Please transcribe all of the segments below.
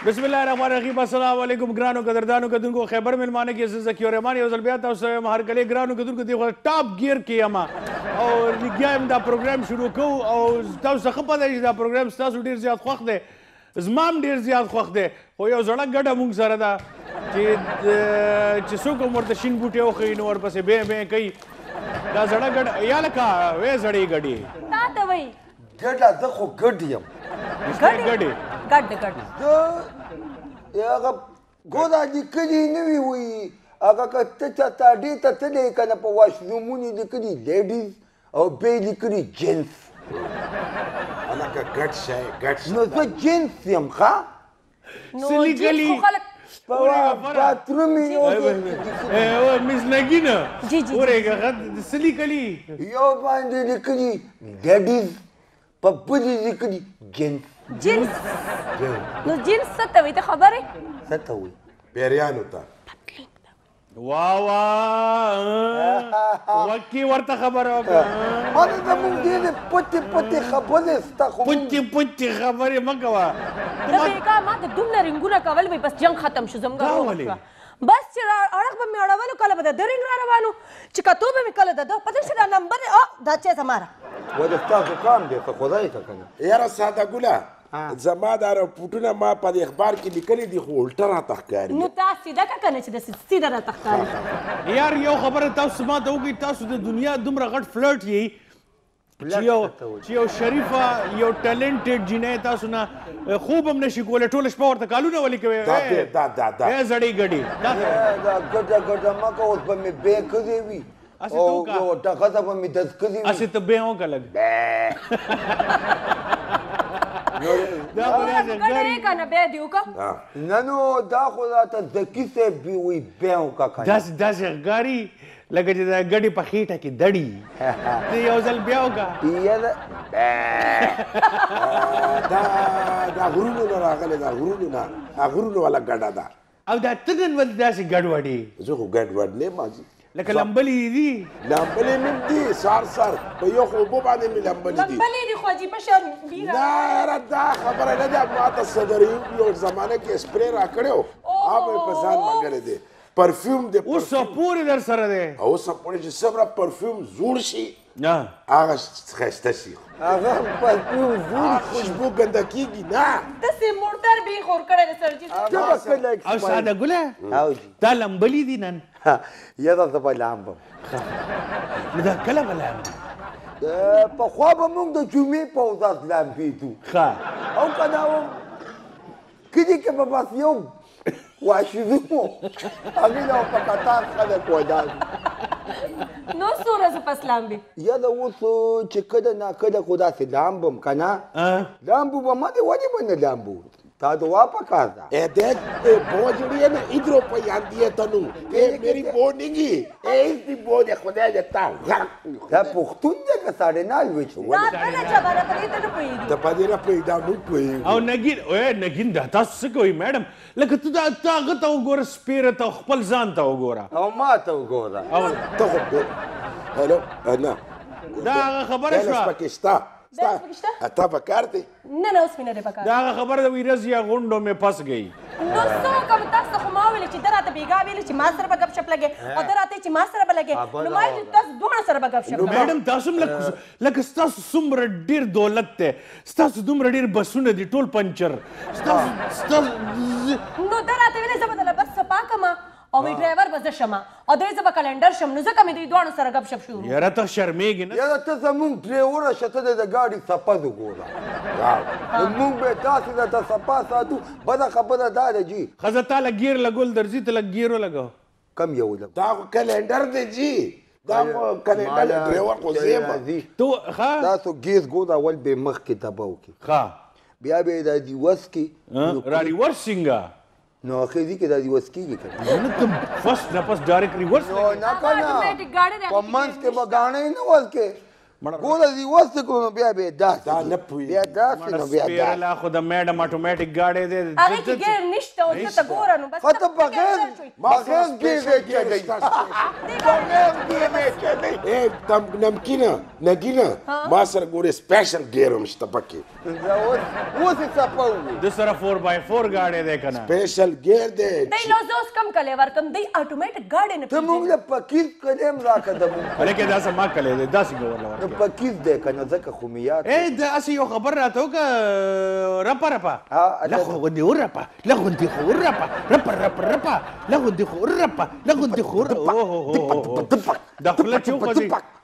बिस्मिल्लाहिर्रहमानिर्रहीम अस्सलाम वालेकुम ग्रानो कदरदानो कदुनको खैबर मिलमाने के ज़की और रहमान यौजल बिया था उसे हर कले ग्रानो कदुनको देखो टॉप गियर के अमा और लिग्याम दा प्रोग्राम शुरू को और तब सखपा दा दा प्रोग्राम स्टास ډیر زیات خوښ دی زمام ډیر زیات خوښ دی خو یو زړه ګډه مونږ سره ده چې څوک ورته شین بوټي وخی نو ورپسې به کوي دا زړه ګډ یا لکه وې زړې ګډې تا ته وای ګډه زه خو ګډ یم ګډې ګډ زه هغه ګودا لیکلي نه وي وایي هغه که ته چاټاډې ته تللی که نه په واشرومونو یې لیکلي لیډیز او بیا یې لیکلي جنس هلکه ګډ شی ګډ شی نو زه جنس یم ښه څه لیکلي باتروم یې مس نګینه ورېږه څه لیکلي یو باندې لیکلي لیډیز په بل یې لیکلي جنس جنس نو جنس څه ته وایي ته خبر یې څه ته وایي پیریانو ته واه واه وکی ورته خبره وکړه ما ته زموږ ډېرې پټې خبرې شته خو پټې خبرې مه کوه د بېګا ما ته دومره رنګونه کول وایي بس جنګ ختم شو زموږ روغ بس چې اړخ به مې اړولو کله به د ده رنګ را روانو چې کتو به مې کله د ده پته شي دا نمبر دا چې زماره وده ستاسو کام دی که خدای ته که نه یاره ساده ګله زما دا رپوټونه ما په دې اخبار کې لیکلي دي خو الټه راته ښکاري نو تا سیده که که نه چې د سیده راته ښکاري یار یو خبره تاسو ما ته وکړئ تاسو د دنیا دومره غټ فلرټ یې چې یو شریفه یو ټیلنټډ جینۍ تاسو نه خوب هم نشي کولی ټوله شپه ورته کالونه ولې کوئ زړې ګډې دا ګډه مه کوه اوس به مې بې کړې وي او یو ټکه ته به مې دز کړې وي هسې ته بې وکړه لږ نه نو دا خو راته زکي صاحب وایي بیا وکړه که نه داسې ښکاري لکه چې د ګډې په خېټه کې دړي ته یو ځل بیا وکړه دا غرونو نه راغلی دا غرونو والا ګډه ده او دا ته نن ولې داسې ګډوډې زه خو ګډوډ نه یم حاجي لکه لمبلې دي لمبلې مې دي سار په یو خو اوبو باندې مې لمبلې دي لمبلې دي خو عجیبه شان نه یاره دا خبره نه ده ما ته صدر یو زمانه کې سپری راکړی و هغه مې په ځان منګلی دی پرفیوم دی اوس پورې در سره دی اوس پورې چې څومره پرفیوم زوړ شي نه هغه ښایسته شي هغه پرفیوم زوړ خوشبو ګنده کېږي نه داسې موټر به یې خور کړی دی سرجي او ساده ګله دا لمبلې دي نن یاره زه به لامبم نو دا کله به لامبم پخوا به موږ د جمعې په ورځ لامبېدو ښه او که دا و کلي کې به بس یو واشروم و هغې نه په قطار خلک ودان نو څو ورځې پس لامبې یاره اوس چې کله ناکله خو داسې لامبم که نه لامبو به ما دې ولې به نه لامبو تا دعا پکار ده بو جڑی ہے نا ادھروں پہ آندی ہے تنو میری بو نگی ایسی بو دے خدا جتا دا پختون دے که ساڑے نال ویچ دا کله جباره په دې ته نه پوهېږي دا په دې نه پوهېږي نو پوهېږي او نګین دا تاسو څه کوئ میډم لکه ته هغه ته وګوره سپیره ته خپل ځان ته وګوره او ما ته وګوره ته خو هلو نه دا هغه خبره شوه پکې شته تا پکار دی نه اوس مې نه دی پکار دا هغه خبره ده ویرز یا غونډو مې پس گئی نو څه وکړم تاسو خو ما ویلې چې ده راته بېګا ویلې چې ما سره به ګپ شپ لګې او ده راته چې ما سره به لګې نو ما ویل چې تاسو دواړه سره به ګپ شپ کوئ میډم تاسو هم لکه ستاسو څومره ډېر دولت دی ستاسو دومره ډېر بسونه دي ټول پنچر نو ده راته ویلې زه به دله بس صفا کړم او وی ډرایور به زه شم او دی زه به کلنډر شم نو ځکه مې دوی دواړو سره ګپ شپ شروع یاره ته شرمېږې نه یاره ته زمونږ ډریوره شه ته د ګاډي صفه وګوره موږ به تاسې درته صفا ساتو بده خبره دا ده جي ښځه تا له ګیر لګول درځي ته لږ ګیر ولګوه کم یو لګ دا خو کلنډر دی جی دا کلنډر ډرایور خو زه یم تاسو ګیس ګوره اول به مخکې دبه وکړي بیا به یې دا دیوس کې را ریورسینګه نو اخري کې دا دیوس کېږي که نه ته فسټ نه پس ډایرکټ ریورس نو نه که نه په منځ کې به ګاڼه یې نه ولکې ګوره دې وسته کړو نو بیا به داسې دا نه پوهېږي. بیا داسې نو بیا سپیره داسې لا خو د میډم اټومیټک ګاډی دی هغې کې ګیر نشته اوس ته ګوره نو بس ته بغیر ګیر دی چلی بغیر ګیر دی چلی نمکینه نګینه ما سره ګورې سپیشل ګیر هم شته پکې اوس یې څپه ووي د سره 4x4 ګاډی دی که نه سپیشل ګیر دی دی لوز اوس کم کلی ورکم دی اټومیټک ګاډی نه ته موږ له پکیز کلیم راکړه د موږ هلکې داسې ما کلی دی داسې ګور له د ورکړې پکیز دی که نه ځکه خو مې یاد داسې یو خبر راته وکړه رپه رپه لغو غوندې ورپه لغوندې خو ورپه رپه رپه رپه لغوندې خو ورپه لغوندې خو دا خوله چې وخوځي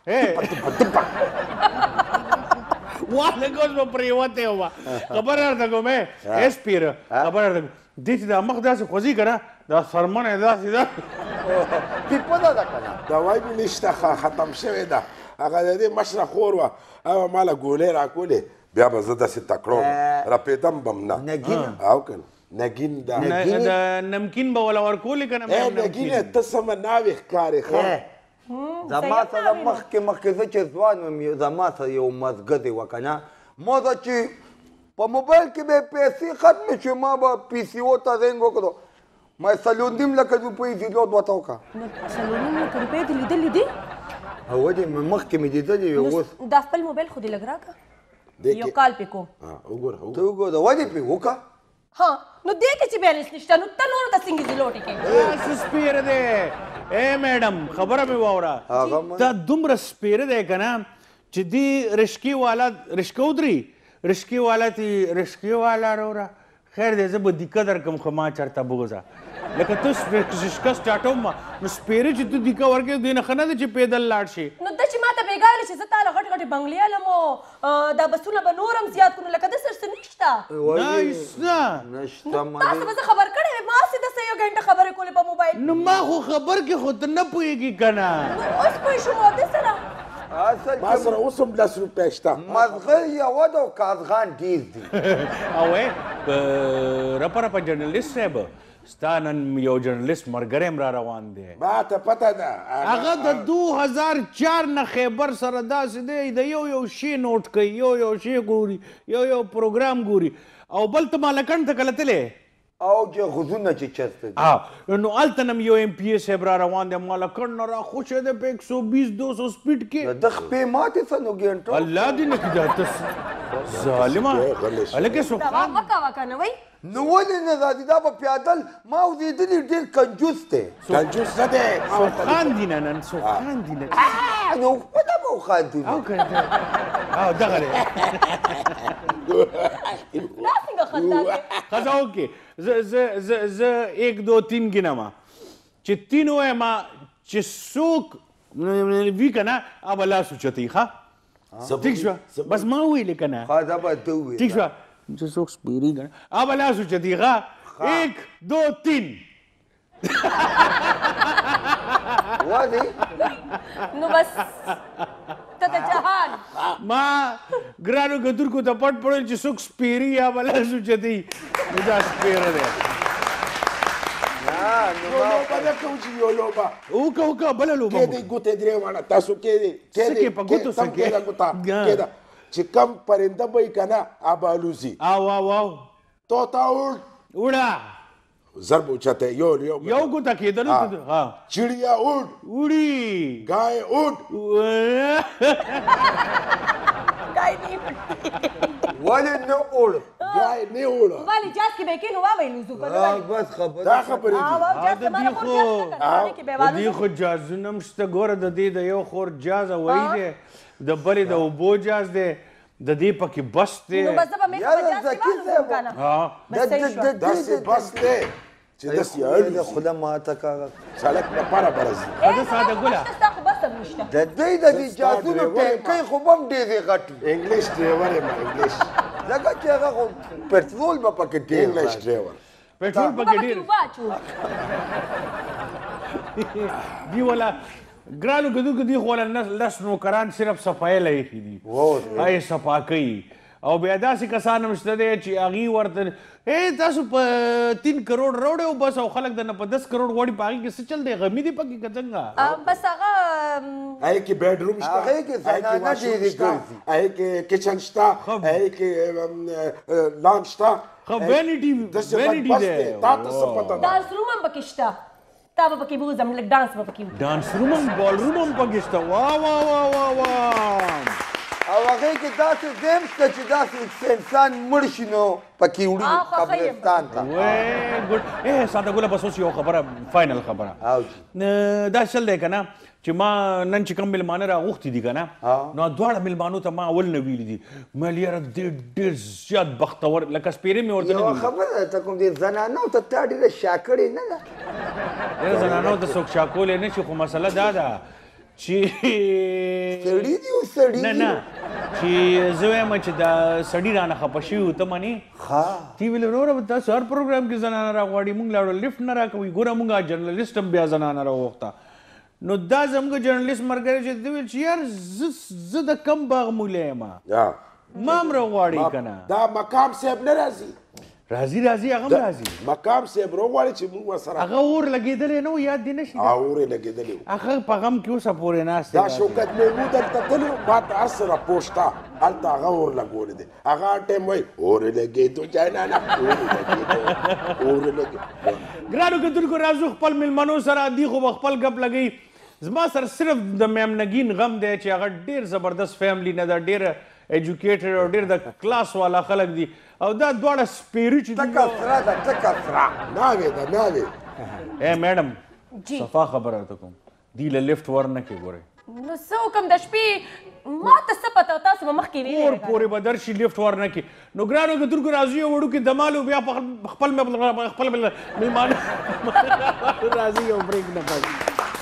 واله ګوز به پرېوتی وه خبر درته کوم ایس پیر خبر درته کوم دې چې دا مخ داسې خوځي که نه دا سرمنه یې داسې ده پیپه ده که نه دوای مې نشته ختم شوې ده هغه د دې مشره خور وه هغه ماله ګولۍ راکولې بیا به زه داسې تکړه وم رپېدم به م نه نګینه او که نه نګین ده د نمکین به وله ورکولې که نه نګینه ته سمه ناوې ښکارې ښه زما سره مخکې زه چې ځوان وم زما سره یو مزګه دی وه که نه ما ته چې په موبایل کې به پیسې ختمې شوې ما به پي سي او ته زنګ وکړو ما څلور لکه روپۍ پیلوټ ورته وکړه څلور لکه روپۍ دې لیدلې دي ودې مخکې مې لیدلې وې اوس دا خپل موبایل خو دې لږ راکړه یو کال پې کوم وګوره ته وګوره ودې پې وکړه ها نو دې کې چې بیلنس نشته نو ته نورو ته څنګه زلوټې کوې سپیره دی اے میډم خبره مې واوره دا دومره سپیره دی که نه چې دې رشکې والا رشکه ودري رشکې والا تی رشکې والا روره خیر دی زه به دیکه درکړم خو ما چېرته بوځه لکه ته رشکه سټاټوم نو سپیره چې ته دیکه ورکړې دې نه ښه نه ده چې پیدل لاړ شي نو ته چې ما ته بېګا ویلې چې زه تا له غټې غټې بنګلې علم او دا بسونه به نور هم زیات کړو لکه داسې څه نشته نشته تاسو به زه خبر کړی وې ما هسې داسې یو ګنټه خبرې کولې په موبایل نو ما خو خبر کې خو ته نه پوهېږي که نه نو اوس پوه شوم او دې سره ما سره اوس هم 10 روپۍ شته مزغه یوه ده او کازغان ډېر دي او رپه رپه جرنلیست صاحب ستا نن یو جرنلیست ملګری هم را روان دی ما ته پته ده هغه د 2004 نه خیبر سره داسې دی د یو شی نوټ کوي یو شی ګوري یو پروګرام ګوري او بل ته مالکن ته کله تللی او جغزونه چې چېرته دي نو هلته نه یو ایم پي اے صاحب را روان دی مالکن نه راخوشی دی په 120-200 سپیډ کې د خپې ماتې څه نو ګنټو الله دې نه کړي ته ظالمه هلکې دا مه کوه که نه وی نو ولې نه راځي دا به پیادل ما اورېدلي ډېر کنجوس دی کنجوس نه دی سوخان دي نه نن سوخان دي نه نو خپله به وخاندو او که او دغه دی دا څنګه خندا دی ښځه وکړې زه 1 2 3 ګنمه چې 3 ووایم چې څوک وي که نه هغه به لاس اوچتوي ښه ټیک شوه بس ما وویلې که نه ښه دا به ته وویل ټیک شوه چې څوک سپیري که نه هغه به لاس اوچتوي ښه 1 2 3 ولې نو بس ته د جهان ما ګرانو کتونکو ته پټ پړل چې څوک سپیري یا به لاس اوچتوي نو دا سپیره دی لوبه نه کوو چې یو لوبه وکړه بله لوبه کېدی ګوتې درې واړه تاسو کېدی سکې په ګوتو تم سکې کېده ګوته کېده چې کم پرنده به یې که نه هغه الوزي او طوطا وړ وړه ضرب اوچته یو ګوته کېدلو چړیا وړ وړي گای وړ ګای نه ولې نه وړ گای نه وړ ولې جاز کې به کېنو واوی لوزو که نه بس خبره دا خبرې دي د دې خو جازونه هم شته ګوره د دې د یو خور جاز وایي دی د بلې د اوبو جاز دی د دې پکې بس دی نو بس زه به مې خو جاز کې والوزم که نه بس صحیح شوه داسې بس دی چې داسې الوزي خوله ماته کاغه سړک لپاره برځي ښځه ساده ګله ستا خو بس هم نشته د دوی د دې جازونو ټینکۍ خو به هم ډېرې غټ وي انګلیش ډریور یم انګلیش ځکه چې هغه خو پټرول به پکې ډېر انګلیش ډریور پټرول پکې ډېر دی ولا ګرانو کدو کې دی خو لس نوکران صرف صفایي له ایښي دي هغه صفا کوي او بیا داسې کسان هم شته دی چې هغوی ورته تاسو په 3 کروڑ راوړی او بس او خلک درنه په 10 کروڑ غواړي په هغې کې څه چل دی غمي دی پکې که څنګه بس هغه هغې کې بیډروم شته هغې کې زنانه ډېرې ګرځي هغې کې کچن شته هغې کې لان شته وینیټي دی تا ته څه پته ده ډانس روم هم پکې شته تا به پکې بوځم لږ ډانس به پکې وکړو ډانس روم هم بال روم هم پکې شته واه او هغې کې داسې ځای شته چې داسې انسان مړ شي نو پکې وړي قبرستان ته وی ګډ ساده ګله بس اوس یو خبره فاینل خبره دا چل دی که نه چې ما نن چې کوم مېلمانه راغوښتي دي که نه نو دواړه مېلمانو ته ما اول نه ویلي دي ما ویل یاره ډېر زیات بختور لکه سپېرې مې ورته یوه خبره ده ته کوم دې زنانو ته تا ډېره شا کړې نه ده ډېره زنانو ته څوک شا کولی نه شي خو مسله دا ده چې سړي دي او سړي نه نه چې زه وایم چې دا سړي رانه خفه شوي وو ته منې تی ویل وروره تاسو هر پروګرام کې زنانه راغواړي موږ لاړو لیفټ نه راکوئ ګوره موږ جرنلیسټ هم بیا زنانه راوغوښته نو دا زموږ جرنلیسټ ملګری چې ده ویل چې یار زه د کم باغ مولی یم ما هم راغواړي که نه دا مقام صاحب نه راځي راځي هغه هم راځي مقام صاحب راغواړي چې موږ ورسره هغه اور لګېدلی نه و یاد دې نه شي اور یې لګېدلی و هغه په غم کې اوسه پورې ناست دا شوکت محمود هلته تللی و ما ته هر څه راپوه شته هلته هغه اور لګولی دی هغه هر ټایم وایي اور یې لګېدو جانانه اور یې لګېدو اور یې لګېدو ګرانو کتونکو راځو خپل مېلمنو سره دی خو به خپل ګپ لګوي زما سره صرف د میم نګین غم دی چې هغه ډېر زبردست فیملی نه ده ډېر ایجوکیټډ او ډېر د کلاس والا خلک دي او دا دواړه سپیري چې ټکه سره ده ټکه سره ناوې ده ناوې ای میډم صفا خبره ته کوم دی له لیفټ ورنه کې ګورئ نو څه وکړم د شپې ما ته څه پته تاسو به مخکې ویلې اور پورې به درشي لیفټ ورنه کې نو ګرانو کتونکو راځو یو وړوکې دمال بیا خپل مېلمانه راځي یو بریک نه پاتې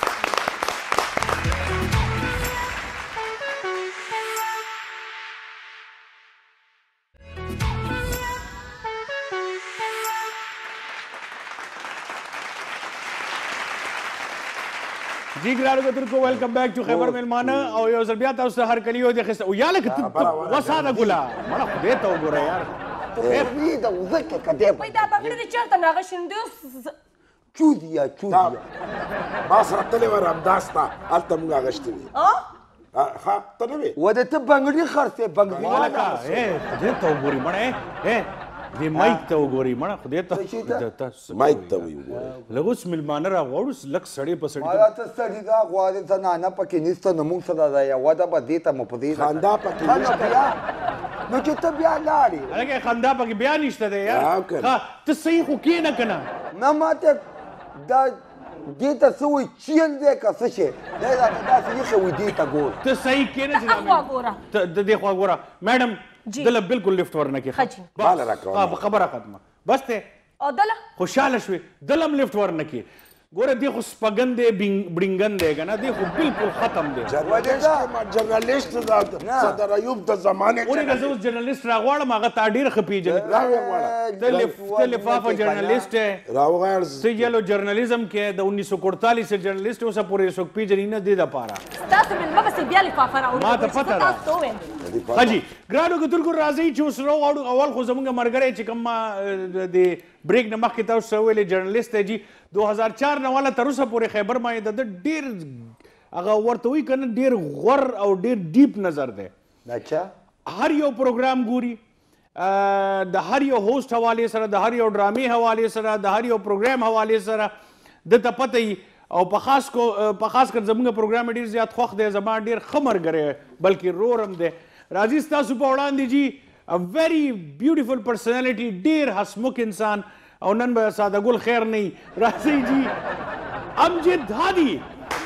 جی ګرانو کتونکو ویلکم بیک ټو خیبر میلمانه او یو ځل بیا تاسو ته هرکلي یو د اخیسته او یا لکه وساده ګله مړه خدای ته وګوره یار تفرید او ځکه که دی وایي دا بنګړي دې چېرته نه هغه شیندو چودیا چودیا ما سره تللی وه رمداس ته هلته موږ اغوښتې وې ښه ته نه وې و د ته بنګړي خرڅې بنګړي مالکه خدای ته وګوري مړه دې مایک ته وګوري مړه خدای ته مایک ته وګوري لږ اوس مېلمانه راغواړو لږ سړی په سړي مالا ته سړي دا غواړې زنانه پکې نشته نو موږ سره دا یوه ده به دې ته مو په دې خندا پکې نشته نو چې ته بیا لاړې هلکه خندا پکې بیا نشته دی یار ته صحیح خو کښېنه که نه نه ماته دا دې ته څه وایي چیل دی که څه شی دی راته داسې ایښی وایي دې ته ګوره ته صحیح کښېنه چې خوا ګوره د دې خوا ګوره میډم دله بالکل لیفټ ورنه کې باله راکوه خبره ختمه بس دی او دله خوشحاله شوې دله هم لیفټ ورنه کې ګوره دی خو سپګن دی بړینګن دی که نه دی خو بالکل ختم دی جرنلیسټ صدر ایوب د زمانې ورېږه زه اوس جرنلیسټ راغواړم هغه تا ډېر ښه پېژنې ته لفافه جرنلیسټ یې ته یلو جرنلیزم کې د 1948 جرنلیسټ اوسه پورې څوک پېژني نه دې دپاره ستاسو مېلمه بسې بیا لفافه راوړي ما ته پته ده ښه جي ګرانو کتونکو راځئ چې اوس راوغواړو اول خو زموږ ملګری چې کوم ما د بریک نه مخکې تاسو ته ویلې جرنلیسټ دی جي 2004 نه والا تر اوسه پورې خیبر باندې د ډېر هغه ورته وایي که نه ډېر غور او ډېر ډیپ نظر دی اچھا هر یو پروګرام ګوري د هر یو هوسټ حوالې سره د هر یو ډرامې حوالې سره د هر یو پروګرام حوالې سره د ته پته وي او په خاص کر زموږ پروګرام ډېر زیات خوښ دی زما ډېر ښه ملګری بلکې رور هم دی راځي ستاسو په وړاندې جي a very beautiful personality ډېر حسمک انسان او نن به ساده ګل خیر نه وي راځئ جي امجد هادي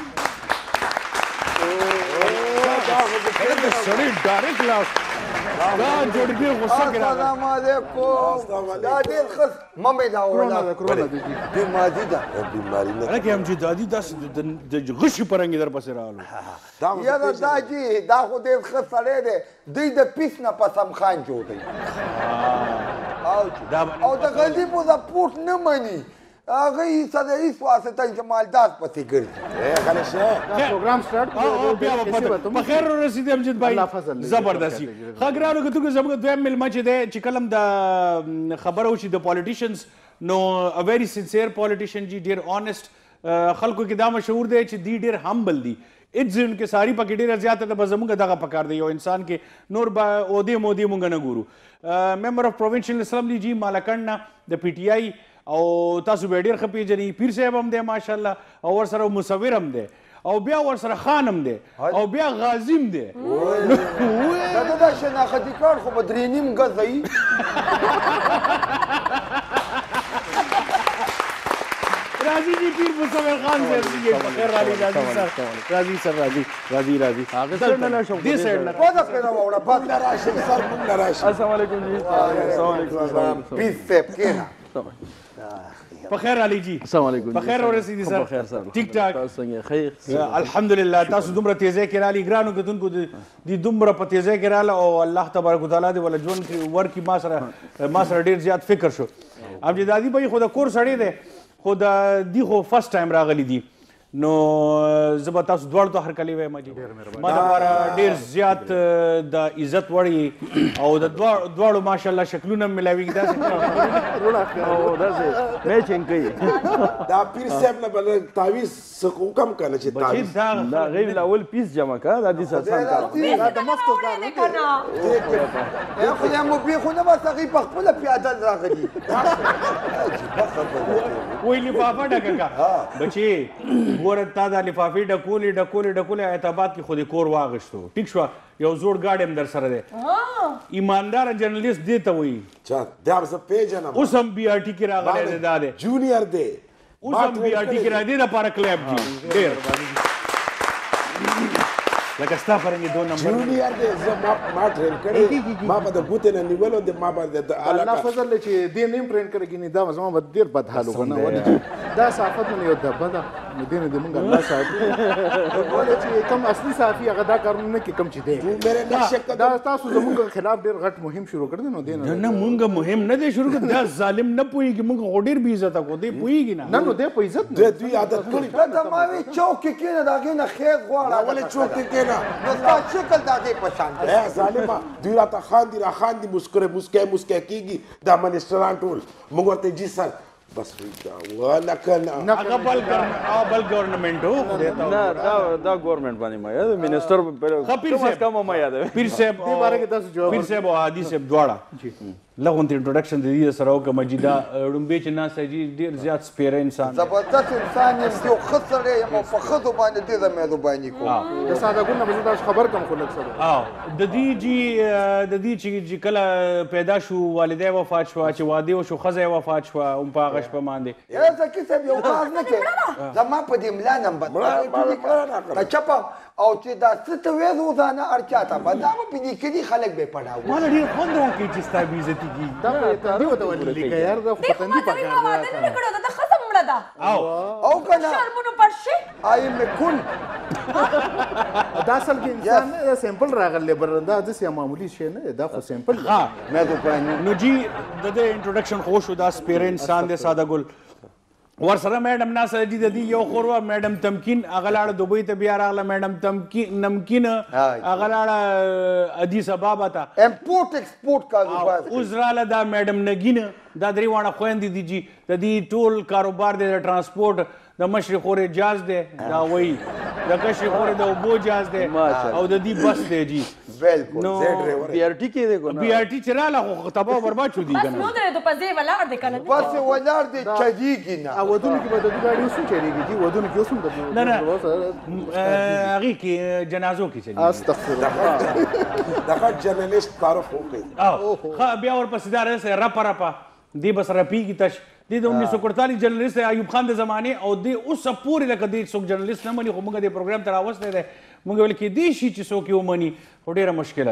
سړی ډایرکټ لاس دا جوړګي غوسه کړه السلام علیکم دا ډېر ښه مه مې دا وړه بیماري ده بیماري نه هلکه امجد هادي داسې د غشي په رنګ در پسې راغلو یاره دا جي دا خو ډېر ښه سړی دی دوی د پیس نه قسم خان جوړوي او د غریبو د پوټ نه مني هغه یې څه د هېڅ واسطه چې مالدار پسې ګرځي غلی شه پروګرام سټارټ بیا به پته په خیر ورسېدې امجد بھائی زبردستي ښه ګرانو کتونکو زموږ دویم میلمه چې دی چې کله هم د خبره وشي د پالیټیشنز نو ا ویری سنسیر پالیټیشن جی ډېر آنېسټ خلکو کې دا مشهور دی چې دی ډېر همبل دي اټز انکساري پکې ډېره زیاته ده به زموږ دغه پکار دی یو انسان کې نور به عہدې مودې مونږ نه ګورو ممبر اف پروونشل اسمبلی جی مالکند نه د پی ټي آی او تاسو به ډېر ښه پېژنئ پیر صاحب هم دی ماشاءالله او ورسره مصور هم دی او بیا ورسره خان هم دی او بیا غازي هم دی دا دا شناختي کار خو به درې نیم ګزه وي راضی جی پیر مصور خان صاحب جی بخیر راضی راضی سر راضی دې سایډ نه پوزه پیدا وړه پات راشي سر مونږ راشي السلام علیکم جی السلام علیکم پیر صاحب کېنه په خیر علي جی السلام علیکم په خیر ورسېدي سر خیر سر ټیک ټاک تاسو څنګه خیر الحمدلله تاسو دومره تیزی کې رالي ګرانو کتونکو د دومره په تیزی کې راله او الله تبارک وتعالی دې ولا ژوند کې ورکړي ما سره ډېر زیات فکر شو امجد هادي بھائی خو د کور سړی دی خو د دی خو فرست ټایم راغلی دي نو زه به تاسو دواړو ته هرکلی وایم جي ما دپاره ډېر زیات د عزت وړ او د دواړو ماشاءالله شکلونه هم ملاویږي داسې میچنګ کوي دا پیر صاحب نه بل تعویض څه وکم کنه چې تعویض دا غیر الاول پیس جمع کا دا دې آسان کار دا د مفتو کار نه کنه خو یا مو بیا خو نه بس هغې په خپله پیاده راغلي وایي لفافه ډکه کا بچې ګوره تا دا لفافې ډکولې اعتباد کې خو دې کور واغشتو ټیک شوه یو زوړ ګاډی هم در سره دی ایمانداره جرنلیست دې ته وایي چا دا زه پیژنم اوس هم بي آر ټي کې راغلی دی دا دی جونیئر دی اوس هم بي آر ټي کې راځي دپاره کلیپ جي ډېر لکه ستا فرنګې دو نمبر جونیئر دی زه ما ټرین کړی ما به د ګوتې نه نیولو د ما به د الله فضل دی چې دې نه ټرین کړی ګینې دا زما به ډېر بد حال وګڼه ولې دا صحافت نه یو دبه ده نو دې نه دې مونږ الله ساتي ولې چې کوم اصلي صحافي هغه دا کارونه نه کوي کوم چې دی میرے نقش دا تاسو زموږ خلاف ډېر غټ مهم شروع کړی نو دې نه مونږ مهم نه دی شروع کړ دا ظالم نه پوهېږي مونږ خو ډېر بې عزته کو دی پوهېږي نه نو دې په عزت د دوی عادت کړی دا ما وی چوک کې کېنه د هغې نه خیر غواړه ولې چوک کې کېنه نو ستا شکل د هغې په شان دی ظالمه دوی راته خاندي مسکی کېږي دا منسټران ټول موږ ورته جي سر بس ولا کنه هغه بل ګورنمنټ هو نه دا ګورنمنت باندې ما یاد منسټر پیر صاحب کم ما یاد پیر صاحب دې باره کې تاسو جواب پیر صاحب او هادي صاحب دواړه لغونته انټروډکشن د دې سره وکړه مجیدا ړومبې چې ناسته جي ډېر زیات سپیره انسان زبردست انسان یم یو ښه سړی یم او په ښځو باندې ډېره مهرباني کوم د ساده ګونه به تاسو خبر کم خو لږ سره د دې جی د دې چې کله پیدا شو والدې وفات شو چې واده وشو ښځه وفات شو هم په هغه شپه باندې یاره زکي صاحب یو کار نه کوې زما په دې ملا نمبر چپم او چې دا څه ته وې روزانه هر چا ته به دا به په دې کلي خلک به یې پړاو ماله ډېر خوند راکوي چې ستا بې عزتي کېږي دا په تندي ورته ولیکه یار دا خو په تندي پکار دی واده نه کړو دا ښځه مړه ده او که نه شرمونو پر شي آیم کن دا اصل کې انسان نه سیمپل راغلی برنده داسې معمولي شی نه دا خو سیمپل ها مهرباني نو جی د دې انټروډکشن خو شو دا سپیره انسان دی ساده ګل ورسره میډم ناسه جي د دې یو خور وه میډم تمکین هغه لاړه دوبۍ ته بیا راغله میډم نمکین هغه لاړه ادیس ابابا ته امپورټ ایکسپورټ کاروبار اوس راله دا میډم نګینه دا درې واړه خویندې دي جي د دې ټول کاروبار دی د ټرانسپورټ د مشرې خورې جاز دی دا وایي د کشرې خورې د اوبو جاز دی او د دې بس دی جي بالکل نو بي آر ټي کې دی کو بي آر ټي چې راله خو تباه برباد شو دي بس که نو نه درې په ځای ولاړ دی که نه بس یې ولاړ دی چلیږي نه ودونو کې به د دوی ګاډي اوس هم چلېږي جي ودونو کې اوس هم د نه هغې کې جنازو کې چلېږي استغفر الله دغه جرنلیست تعارف وکړي ښه بیا ورپسې دا رسې رپه دې بس رپېږي تش دې د 1948 جرنلیست ایوب خان د زمانې او دې اوسه پورې لکه دې څوک جرنلیست نه مني خو موږ دې پروګرام ته راوستی دی موږ ویل کېدای شي چې څوک یې ومني خو ډېره مشکله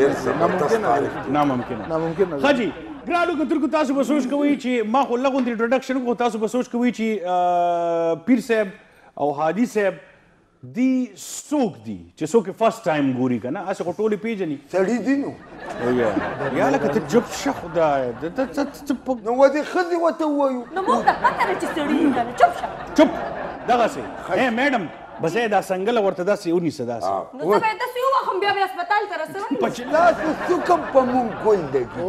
ده ناممکنه ښه جي ګرانو کتونکو تاسو به سوچ کوئ چې ما خو لغونې انټروډکشن وکړو تاسو به سوچ کوئ چې پیر صاحب او هادي صاحب دی څوک دي چې څوک فرست ټایم ګوري که نه هسې خو ټولې پېژني سړي دي نو یا لکه ته چپ شه خدایه نو ودې ښځې ورته ووایو نو موږ ته پته ده چې سړي دي که نه چپ شه چپ دغسې میډم بس دا سنګله ورته داسې ونیسه داسې نو زه به یې داسې ووهم بیا به هسپتال ته رسوم لاس څوکم په مونږ ګل لګي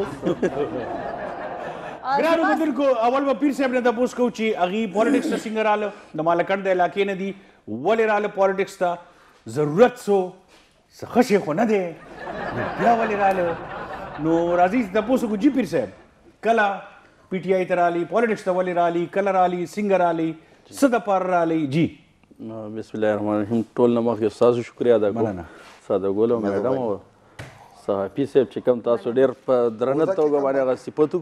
ګرانو کتونکو اول به پیر صاحب نه تپوس کوو چې هغې پالیټکس ته څنګه راله د مالکټ د علاقې نه دي ولې راله پالیټکس ته ضرورت څو څه ښه شی خو نه دی بیا ولې راله نو راځئ تپوس وکړو جي پیر صاحب کله پی ټي آی ته رالي پالیټکس ته ولې رالي کله رالي څنګه رالي څه دپاره رالي جی بسم الله الرحمن الرحیم ټول نه مخکې ستاسو شکریه ادا کوم ساده ګل او میډم او صحافي صاحب چې کوم تاسو ډېر په درنه توګه باندې هغه صفت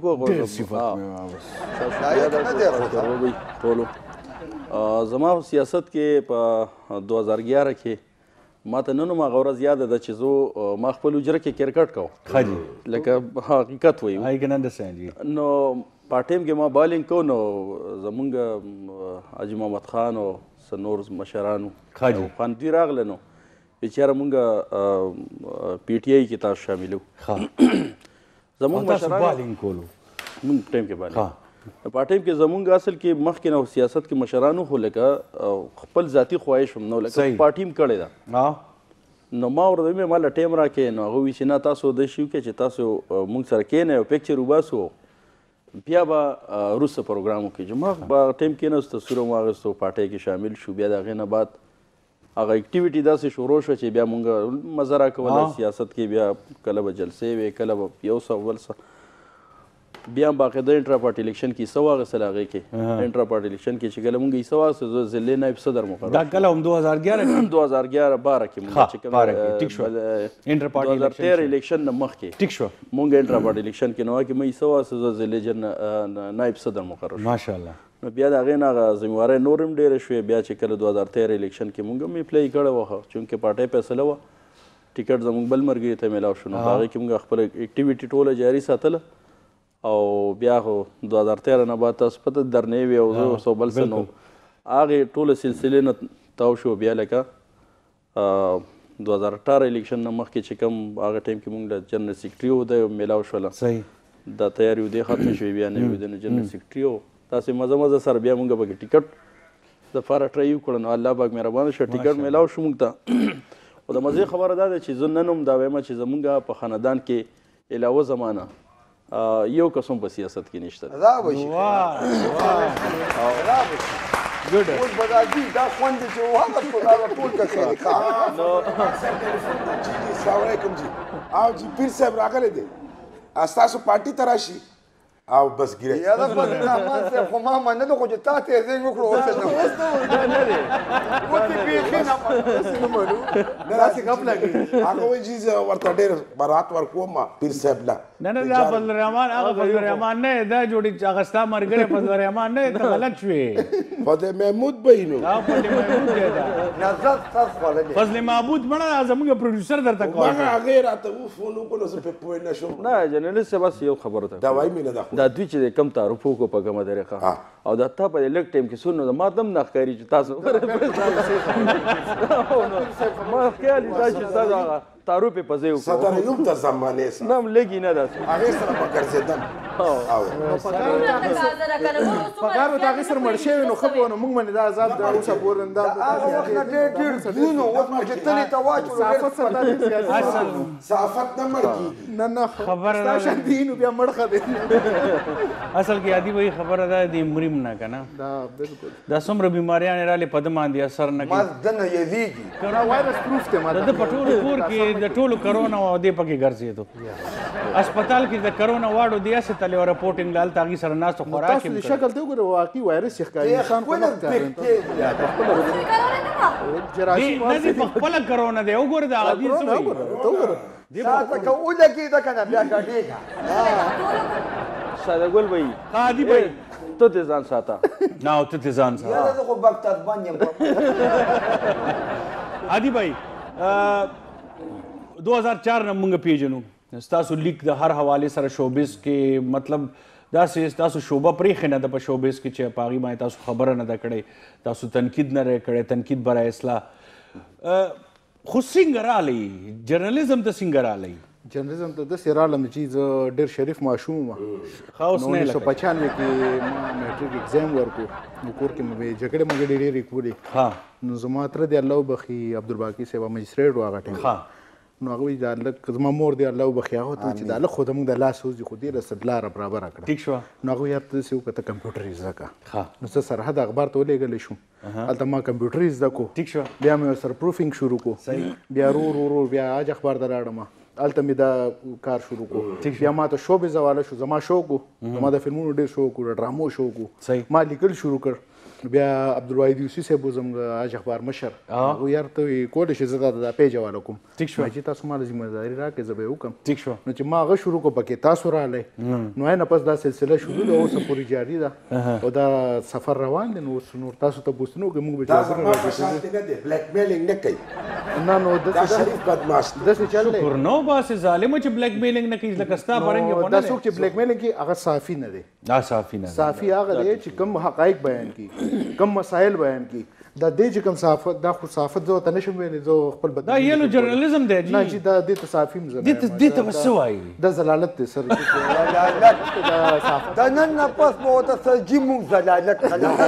وکړو ټولو زما په سیاست کې په 2011 کې ما ته نن هم هغه ورځ یاده ده چې زه ما خپل حجره کې کرکټ کوم لکه حقیقت وایو نو په ټیم کې ما بالینګ کو نو زمونږ حاجي محمد خان او نور مشرانو خواندوی راغله نو بیچاره مونږ پی ټي آی کې تاسو شامل وو زمونږ مشران بالینګ کولو مونږ ټیم کې بالینګ په ټیم کې زمونږ اصل کې مخکې نه سیاست کې مشرانو خو لکه خپل ذاتي خواهش هم نو لکه پارټیم کړې ده نو ما ورته ویل ما له ټیم راکې نو هغه وایي چې نه تاسو د شي وکړئ چې تاسو مونږ سره کښېنئ او پکچر وباسو بیا به وروسته پروګرام وکړي چې ما په ټیم کېناستو تصویر مو واخیستو پارټۍ کې شامل شو بیا د هغې نه بعد هغه اکټیویټي داسې شروع شوه چې بیا مونږ مزه راکوله سیاست کې بیا کله به جلسې وې کله به یو څه بل څه بیا باقاعده انټرا پارټي الیکشن کې حصه واخیستل هغې کې انټرا پارټي الیکشن کې چې کله مونږ حصه واخیستو زه ضلعي نایب صدر مقرر دا کله هم 2011 کې مونږ چې کوم 2013 الیکشن نه مخکې ټیک شو مونږ انټرا پارټي الیکشن کې نو کې مې حصه واخیستو زه ضلعي نایب صدر مقرر شوم ماشاءالله نو بیا د هغې نه هغه ذمهوارۍ نور هم ډېرې شوې بیا چې کله 2013 الیکشن کې مونږ هم اپلای کړی وه چونکې پارټۍ فیصله وه ټیکټ زموږ بل ملګري ته میلاو شو نو په هغې کې مونږ خپله اکټیویټي ټوله جاري ساتله او بیا خو 2013 نه بعد تاسو پته درنې وي او زه څو بل څه نو هغې ټوله سلسلې نه تاو شو بیا لکه 2018 الیکشن نه مخکې چې کوم هغه ټایم کې مونږ له جنرال سیکرټري و دی میلاو شوله دا تیاري و دی ختمه شوې بیا نه وي د جنرال سیکرټري و داسې مزه سره بیا مونږ پکې ټیکټ دپاره ټرای وکړو نو الله پاک مهربانه شه ټیکټ میلاو شو مونږ ته خو د مزې خبره دا ده چې زه نن هم دا وایم چې زمونږ په خاندان کې علاوه زمانه یو کس هم په سیاست کې نشته ګډ اوس به راځي دا خوند چې وهغه ټول ته خیر السلام علیکم جی او جی پیر صاحب راغلی دی ستاسو پارټي ته راشي او بس ګیره یاره فضل رحمان صاحب خو ما منلو خو چې تا ته یې زنګ وکړو اوس نه دی اوس یې بیخي نه منو داسې غپ لګي هغه وایي چې زه ورته ډېر برات ورکوم پیر صاحب له نه دا فضل رحمان هغه فضل رحمان نه دا جوړي چې هغه ستا ملګری فضل رحمان نه ته غلط شوې فضل محمود به یې نو دا فضل محمود دی دا نظر ستاسو خواله دی فضل محمود مړه زموږ پروډوسر درته کوي هغې راته وفون وکړو زه پرې پوه نه شوم نه جنرالست صاحب بس یو خبره ده دا وایي مې نه ده دا دوی چې کم تعارف وکړو په کومه طریقه او دا تا په لږ ټایم کې سون نو ما ته هم نه ښکاري چې تاسو ما خیال دا چې تاسو هغه تعارف یې په ځای وکړو صدر ایوب د زمانې سره نه هم لږ نه داسې هغې سره به ګرځېدم په کار ورته هغې سره مړ شوی نو ښه به نو موږ باندې دا عذاب د اوسه پورې دا هغه وخت نه ډېر ځي نو اوس مو چې تلې ته واچو صحافت سره دا صحافت نه مړ کېږي نه خبره ستا شان دي نو بیا مړ ښه دی اصل کې عادي وایي خبره ده د مریم نه که نه دا څومره بیماریانې رالې په ده باندې اثر نه کوي ماز دنه یېږي کرونا وایرس پروف دی ما د ده په ټولو کور کې د ټولو کرونا او دې پکې ګرځېدو اسپتال کې د کرونا واړو دی هسې تلې وه رپورټینګ له هلته هغې سره ناست خوراک تاسو د شکل ته وګوره واقعي وایرس یې ښکاري انسان خو نه ښکاري نه دې په خپله کرونا دی وګوره د هغه دین څه وایي تاسو که ولګېده که نه بیا ګډېږه ساده ګل به یي عادي به ته دې ځان ساته نه ته دې ځان ساته یاره زه خو بختربن یم عادي بھائی 2004 نه موږ پیژنو ستاسو لیک د هر حوالې سره شوبز کې مطلب داسې ستاسو شوبه پرېښې نه ده په شوبز کې چې په هغې باندې تاسو خبره نه ده کړې تاسو تنقید نه دی کړی تنقید برای اصلاح خو څنګه رالی جرنالیزم ته څنګه رالی جرنالیزم ته داسې رالم چې زه ډېر شریف ماشوم وم ښه اوس نه 1995 کې ما میټریک اگزام ورکړو نو کور کې مې جګړې مګړې ډېرې کولې نو زما تره دی الله وبخي عبدالباقي صاحب مجسټریټ و هغه ټایم نو هغه وایي دا هلک زما مور دی الله وبخي هغه ورته وایي چې دا هلک خو زموږ د لاس اوس دي خو ډېره سټلاره برابره کړه ټیک شوه نو هغه وایي یار ته داسې وکړه ته کمپیوټر یې زده کړه نو زه سرحد اخبار ته ولېږلی شوم هلته ما کمپیوټر یې زده کړو ټیک شوه بیا مې ورسره پروفینګ شروع کړو بیا ورو بیا حج اخبار ته لاړم هلته مې دا کار شروع کړو بیا ما ته شوبې زواله شو زما شوق و زما د فلمونو ډېر شوق و د ډرامو شوق و ما لیکل شروع کړ بیا عبدالواحد یوسفي صاحب و زموږ حج اخبار مشر هغه یار ته وایي کولی شې زه دا پیج حواله کوم چې تاسو ماله ذمهداري راکړئ زه به یې وکړم ټیک شوه نو چې ما هغه شروع کړو پکې تاسو راغلی نو نه پس دا سلسله شروع ده اوسه پورې جاري ده او دا سفر روان دی نو اوس نور تاسو ته پوښتنه وکړئ موږ به دا زما په شانتي نه دی بلیک میلینګ نه کوي نه نو دا شریف بدماش دی داسې چل دی شکر نو باسې ظالمه چې بلیک میلینګ نه کوي لکه ستا فرنګ دا څوک چې بلیک میلینګ کوي هغه صافي نه دی صافي نه صافي هغه دی چې کوم حقایق بیان کړي کوم مسایل بیان کی دا دې چې کوم صحافت دا خو صحافت زه ته نشم ویلی زه خپل دا یلو جرنالیزم دی نه چې دا دې ته صحافي م زه نه دې ته به څه وایي دا زلالت دی سر دا نن نه پس به ورته سرجي موږ زلالت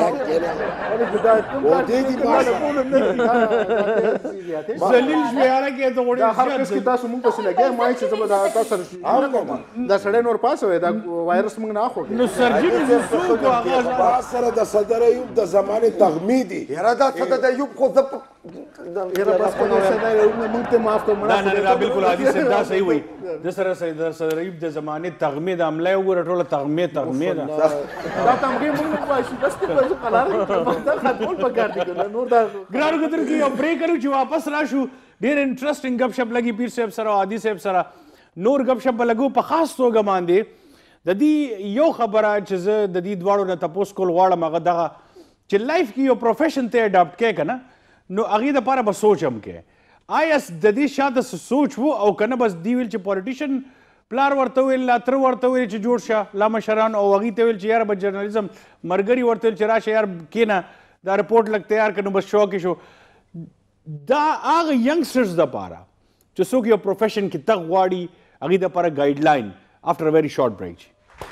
ذلیل شوې هلکې ته دا هر کس کې تاسو موږ پسې لګیا ما چې زه به دا تاسو سره دا سړی نور پاس وی دا وایرس موږ نه اخو نو سرجي مې څوک هغه با سره د صدر ایوب د زمانې تغمیدي یاره دا څه د ایوب خو زه یاره بس په دې صدر ایوب موږ ته معاف کړه نه دا بالکل عادي صاحب دا صحیح وایي د سره صدر ایوب د زمانې تغمید عمله یې وګوره ټوله تغمید دا تمغې موږ نه وایو بس ته په قلار دا خطول پکار دي نور دا ګرانو کتر کې یو بریک کړو چې واپس راشو ډېر انټرسټینګ غپ شپ لګي پیر صاحب سره او عادي صاحب سره نور غپ شپ به لګو په خاص توګه باندې د دې یو خبره چې زه د دې دواړو نه تپوس کول غواړم هغه دغه چې لایف کې یو پروفیشن ته اډاپټ کې که نه نو هغې دپاره به سوچ هم کې آیا د دې شاته سوچ و او که نه بس دی ویل چې پولیټیشن پلار ورته ویل لا تره ورته ویل چې جوړ شه لا مشران او هغې ته ویل چې یاره به جرنالیزم ملګري ورته ویل چې راشه یار کښېنه دا رپورټ لږ تیار کړه نو بس شوق یې شو دا هغه ینګسټرز دپاره چې څوک یو پروفیشن کې تګ غواړي هغې دپاره ګایډ لاین after a very short break.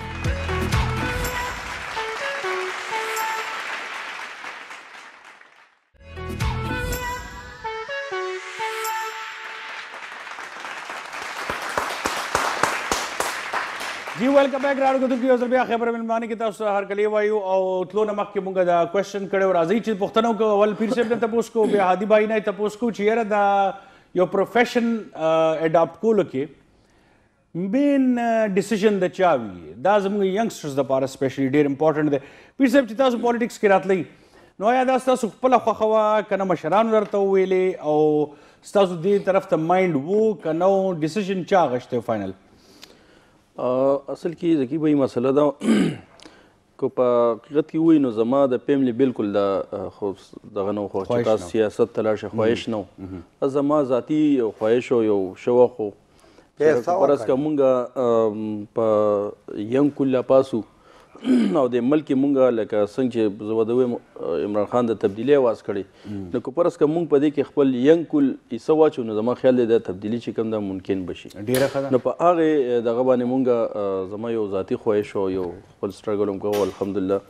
जी वेलकम बैक राणो कतु की ओर बया खैबर मिलमाने की तरफ से हर कली वायु और तलो नमक के मुंगा दा क्वेश्चन करे और आजी चीज पुख्तनों को अवल फिर से ने तपोस को बया हादी भाई ने तपोस को चेयर दा यो प्रोफेशन अडॉप्ट को लके मेन डिसीजन द चावी दा जम यंगस्टर्स द पार स्पेशली डेर इंपॉर्टेंट दे फिर से चिता सो पॉलिटिक्स के रात लई नो या दा स्ता सुखपला खवा कना मशरान दरते वेले او स्ता दे तरफ ته माइंड वो कनो डिसीजन चा गश्ते फाइनल اصل کې ځکه به مسله دا کو په حقیقت کې وای نو زما د فیملی بالکل دا خو دغه نو خو چې تاسو سیاست ته لاړ شئ خواهش نو زما ذاتی خواهش او یو شوق خو پرس که مونږ په ینګ کله پاسو او د ملک مونږ لکه څنګه چې زه ودوي عمران خان د تبدیلی आवाज کړي نو کو پرس که مونږ په دې کې خپل ینګ کل ایسه واچو نو زما خیال دی د تبدیلی چې کوم دا ممکن بشي نو په هغه دغه باندې مونږ زما یو ذاتی خواهش او یو خپل سټرګل هم کوو الحمدلله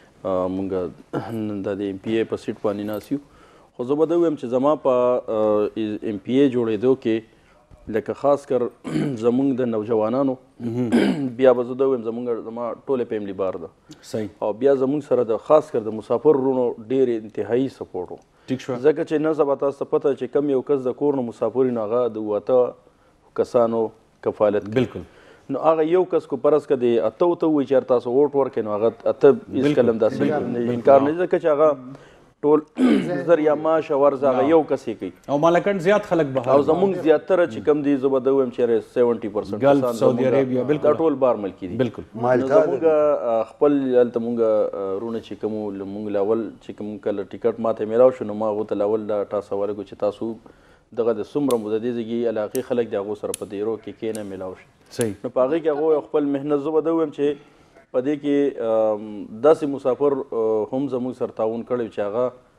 مونږ د ام پی ای په سیټ باندې ناسیو خو زه به دا ویم چې زما په ام پی ای جوړېدو کې لکه خاص کر زمونږ د نوجوانانو بیا به زه دا ویم زما ټوله فیملی بار ده صحیح او بیا زمونږ سره د خاص کر د مسافر ورونو ډېر انتهایی سپورټ و ځکه چې نه سبا تاسو ته پته چې کم یو کس د کور نه مسافر وي نو هغه د اووه کسانو کفالت بالکل نو هغه یو کس کو پرس که د اته ته وایي چې تاسو ووټ ورکړئ نو هغه اته هېڅکله هم داسې انکار نه ځکه چې هغه ټول زر یا ماش او ورز هغه یو کس یې کوي او مالکان زیات خلک بهر او زمونږ زیاتره چې کم دي زه به دا ویم چې 70% ګلف سعودي عربیا دا ټول بار ملکي دي بالکل زمونږ خپل هلته مونږ رونه چې کوم مونږ لاول چې کوم کله ټیکټ ماته میلاو شو نو ما هغو ته لاول دا ټاسه ورکړو چې تاسو دغه د څومره مو د دې ځایګي علاقې خلک د هغو سره په دیرو کې کښېنه میلاو شي صحیح نو په هغې کې هغو خپل محنت زه به دا ویم چې په دې کې داسې مسافر هم زموږ سره تعاون کړی چې هغه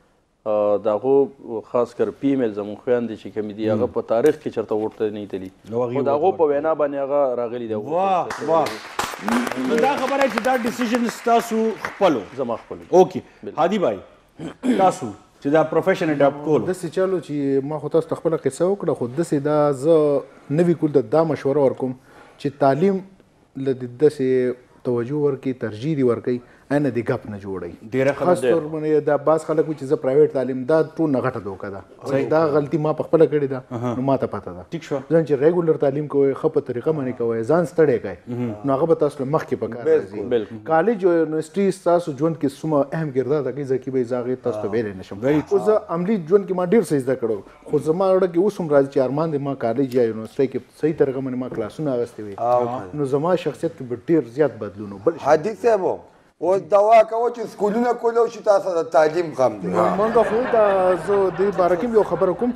د هغو خاص کر پیمیل زموږ خویندې چې کومې دي هغه په تاریخ کې چېرته ووټ ته نه تلي خو د هغو په وینا باندې هغه راغلي دی. واه واه دا خبره چې دا ډیسیژن ستاسو خپلو زما خپل. اوکې هادي بھائی تاسو چې دا پروفیشن اډاپټ کولو داسې چلو چې ما خو تاسو ته خپله قصه وکړه خو داسې دا زه نوي کول ته دا مشوره ورکوم چې تعلیم له داسې توجه ورکړي ترجیح دې ورکوي نه د ګپ نه جوړوي ډېره خاص طور باندې دا بعض خلک چې زه پرایویټ تعلیم دا ټول نه غټه دوکه ده دا غلطي ما په خپله کړې ده نو ما ته پته ده ټیک شو ځان چې ریګولر تعلیم کوئ ښه په طریقه باندې کوئ ځان ستړی کوئ نو هغه به تاسو له مخکې په کار راځي. کالج او یونیورسټي ستاسو ژوند کې څومره اهم کردار ادا کوي زکي بھائی زه هغې تاسو ته ویلی نه شم خو زه عملي ژوند کې ما ډېر څه زده کړو خو زما زړه کې اوس هم راځي چې ارمان دی ما کالج یا یونیورسټۍ کې صحیح طریقه باندې ما کلاسونه اخیستي وي نو زما شخصیت کې به ډېر زیات بدلون بل هادي صاحب اوس دوا کوو چې سکولونه کولو شي تاسو د تعلیم غم دی مونږ خو دا زه دې باره کې یو خبره کوم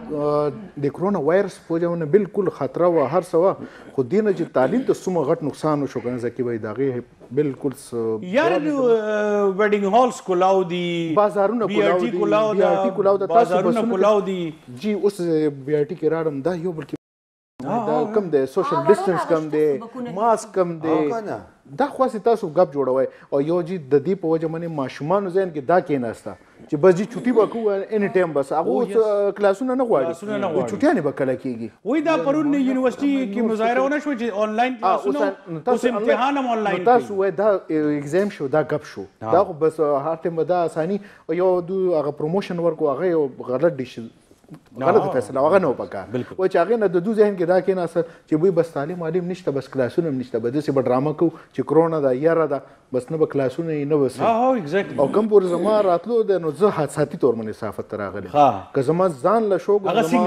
چې د کرونا وایرس په وجه باندې بالکل خطره وه هر څه وه خو دې نه چې تعلیم ته څومره غټ نقصان وشو که نه زکي بھائی د هغې بالکل یار ویډینګ هالس کولاو دي بازارونه کولاو دي بازارونه کولاو دي جی اوس بي آر ټي کې راړم دا یو بلکې دا کم دی سوشل ډسټنس کم دی ماسک کم دی دا خواسې تاسو غپ جوړوئ او یو جی د دې په وجه باندې ماشومانو ذهن کې دا کېناسته چې بس جی چټي به کوو اني ټایم بس هغه اوس کلاسونه نه غواړي چټیانې به کله کېږي وایي دا پرون یونیورسټي کې مظاهره ونه شوه چې آنلاین کلاسونه اوس امتحان هم آنلاین تاسو وایي دا ایگزام شو دا غپ شو دا خو بس هر ټایم به دا اساني او یو هغه پروموشن ورکو هغه یو غلط ډیسیژن غلطه فیصله هغه نه و پکار و چې هغې نه د دوی ذهن کې دا کېناسته چې بوی بس تعلیم عالم نشته بس کلاسونه هم نشته به داسې به ډرامه کوو چې کرونا ده یاره ده بس نه به کلاسونه یې نه به او کوم پورې زما راتلو دی نو زه حادثاتي طور باندې صافت ته راغلی که زما ځان له شوق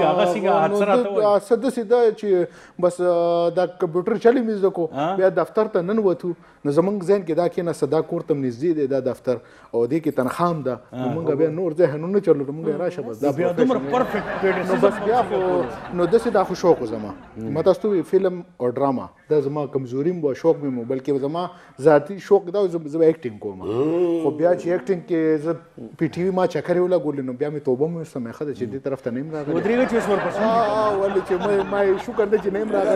څه داسې ده چې بس دا کمپیوټر چلې مې زده کو بیا دفتر ته ننوتو نو زموږ ذهن کې دا کېناسته دا کور ته م نږدې دی دا دفتر او دې کې تنخوا هم ده نو موږ بیا نور ذهنونه چلو موږ راشه بس دا نو بس بیا خو نو داسې دا خو شوق و زما ما تاسو ته فلم او ډراما دا زما کمزوري م و شوق مې و بلکې زما ذاتي شوق دا زه به اکټینګ کوم خو بیا چې اکټینګ کې زه پی ټي وي ما چکر یې ولګولې نو بیا مې توبه مې ویسته مې ښه ده چې دې طرف ته نه یم راغلی ودرېږه چې اوس ورپسې ولې چې ما یې شکر دی چې نه یم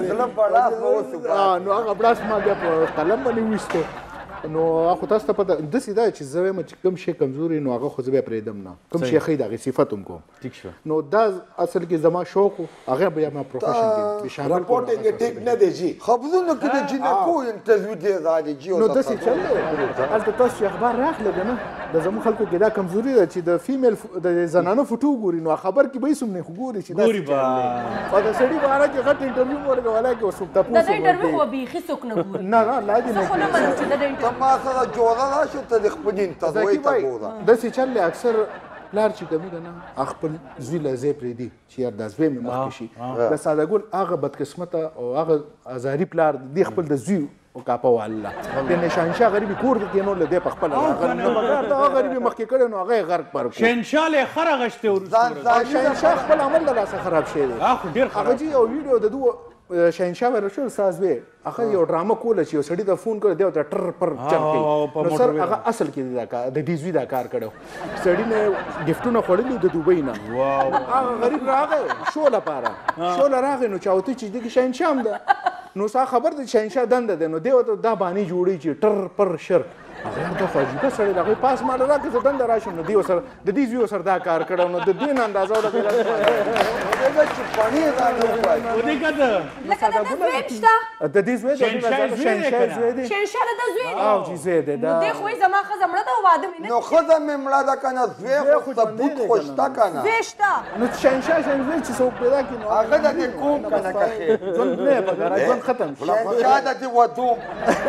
راغلی نو هغه بړاس ما بیا په قلم باندې ویستو نو خو تاسو ته پته داسې ده چې زه وایم چې کوم شی کمزوري نو هغه خو زه بیا پرېږدم نه کوم شی ښه د هغې صفت هم کوم ټیک شو نو دا اصل کې زما شوق و هغه بیا ما پروفیشن کې شامل رپورټینګ ټیک نه دی جی خبرونه کې د جنکو انټرویو دی راځي جی نو داسې چل دی هلته تاسو چې اخبار راخله که نه د زموږ خلکو کې دا کمزوري ده چې د فیمیل د زنانو فوټو ګوري نو خبر کې به یې څوم نه خو ګوري چې او د سړي په اړه کې غټ انټرویو مو ورکولی کې اوس تپوس د انټرویو خو بیخي څوک نه ګوري نه لا دې زه خو نه منم چې د ما سره جوړه راشه ته د خپل انتظوی ته ګوره داسې چل دی اکثر پلار چې کوي که نه خپل زوی له ځای پرېږدي چې یار دا زوی مې مخکې شي د ساده ګل هغه بدقسمته او هغه ازاري پلار دی خپل د زوی وکاپه والله د نشانشاه غریبي کور کې کېنو له دې په خپله هغه غریبي مخکې کړی نو هغه یې غرق پر کړو شهنشاه له خره غشتې وروسته شهنشاه خپل عمل له لاسه خراب شوی دی هغه جي یو ویډیو د دوه شهنشاه ورشو ساز وی هغه یو ډرامه کوله چې یو سړي ته فون کړی دی ته ټر پر چم کوي نو سر هغه اصل کې دا کار د دې زوی دا کار کړو سړي نه ګفټونه خوړلي د دوبۍ نه هغه غریب راغی شو لپاره راغی نو چاوته چې دغه شهنشاه هم ده نو سا خبر د شهنشاه دنده ده نو دی دا باندې جوړی چې ټر پر شر هغه دا خو عجیبه سړی د هغوی پاس ماله راکړه زه دنده راشم نو د دې زوی ورسره دا کار کړی نو د دې نه اندازه ورکړه چې پاڼې یې دا نه ووایي ودې که ده لکه د ده زوی شته د دې زوی شهنشاه زوی دی شهنشاه د ده زوی دی او چې زوی دی نو دې خو یې زما ښځه مړه ده او واده مې نه نو ښځه مې مړه ده که نه زوی خو ثبوت خو شته که نه زوی شته نو شهنشاه زوی چې څوک پیدا کړي نو هغه د دې کوم که نه کښې ژوند نه یې پکار ژوند ختم شو شهنشاه د دې ودوم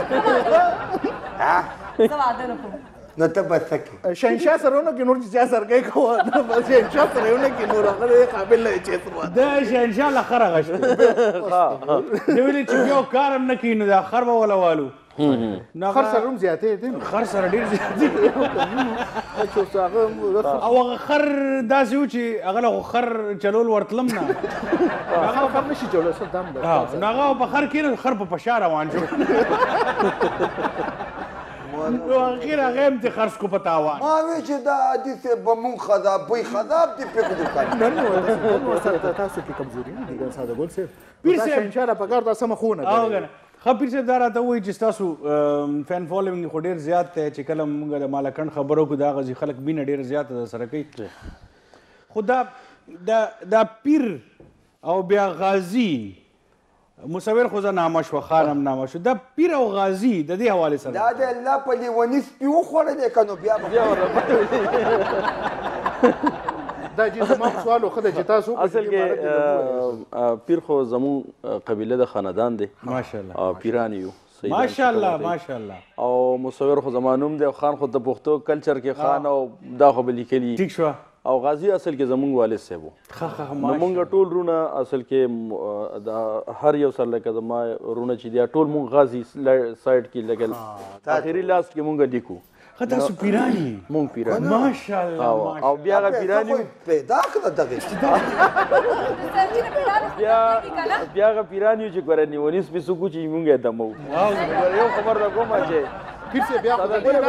زه واده نه کوم نو ته به څه کې شهنشاه سره ونه کې نور چې چا سرګی کوه نو بس شهنشاه سره ونه کې نور هغه قابل نه چې څه واده د شهنشاه له خره غشتې دی ویلي چې یو کار هم نه کوي نو دا خر به وله والو خر سره هم زیاتې دی خر سره ډېر زیات او هغه خر داسې و چې هغه له خو خر چلول ورتلم نه هغه خر نشي چلولی څه دم ده نو هغه په خر کېنه خر په پشا روان شو نو اخر هغه هم ته خرڅ کو په تاوان ما وی چې دا حدي صاحب به مونږ خرابوي خراب دي پرېږدو که نه تاسو کې کمزوري نه دي ګل ساده ګل صاحب پیر صاحب انشاءالله په کار دا سمه خونه او کنه ښه پیر صاحب دا راته وایي چې ستاسو فین فالوینګ خو ډېر زیات دی چې کله مونږ د مالکڼ خبرو کو دا غزي خلک مینه ډېره زیاته سره کوي خو دا پیر او بیا غازی مصور خو زه نامه شوه خان هم نامه شو دا پیر او غازی د دې حوالې سره دا د الله په لیوني سپي وخوړلی که نو بیا دا چې زما سوال خو د چې تاسو اصل کې پیر خو زمون قبیله د خاندان دی ماشاءالله پیران یو ماشاءالله ماشاءالله او مصور خو زما نوم دی خان خو د پښتو کلچر کې خان او دا خو به لیکلي ټیک شوه او غازی اصل کې زمونږ والد صاحب و نو مونږ ټول رونه اصل کې هر یو سره لکه زما رونه چې دی ټول مونږ غازی سایډ کې لګل اخري لاس کې مونږ لیکو ښه تاسو پیرانی مونږ پیران ماشاءالله او بیا هغه پیران یو پیدا کړه دغې بیا هغه پیران یو چې ګوره نیونیس پې څوک چې مونږ یې دمو یو خبر ده کومه چې پیر صاحب بیا خو د دې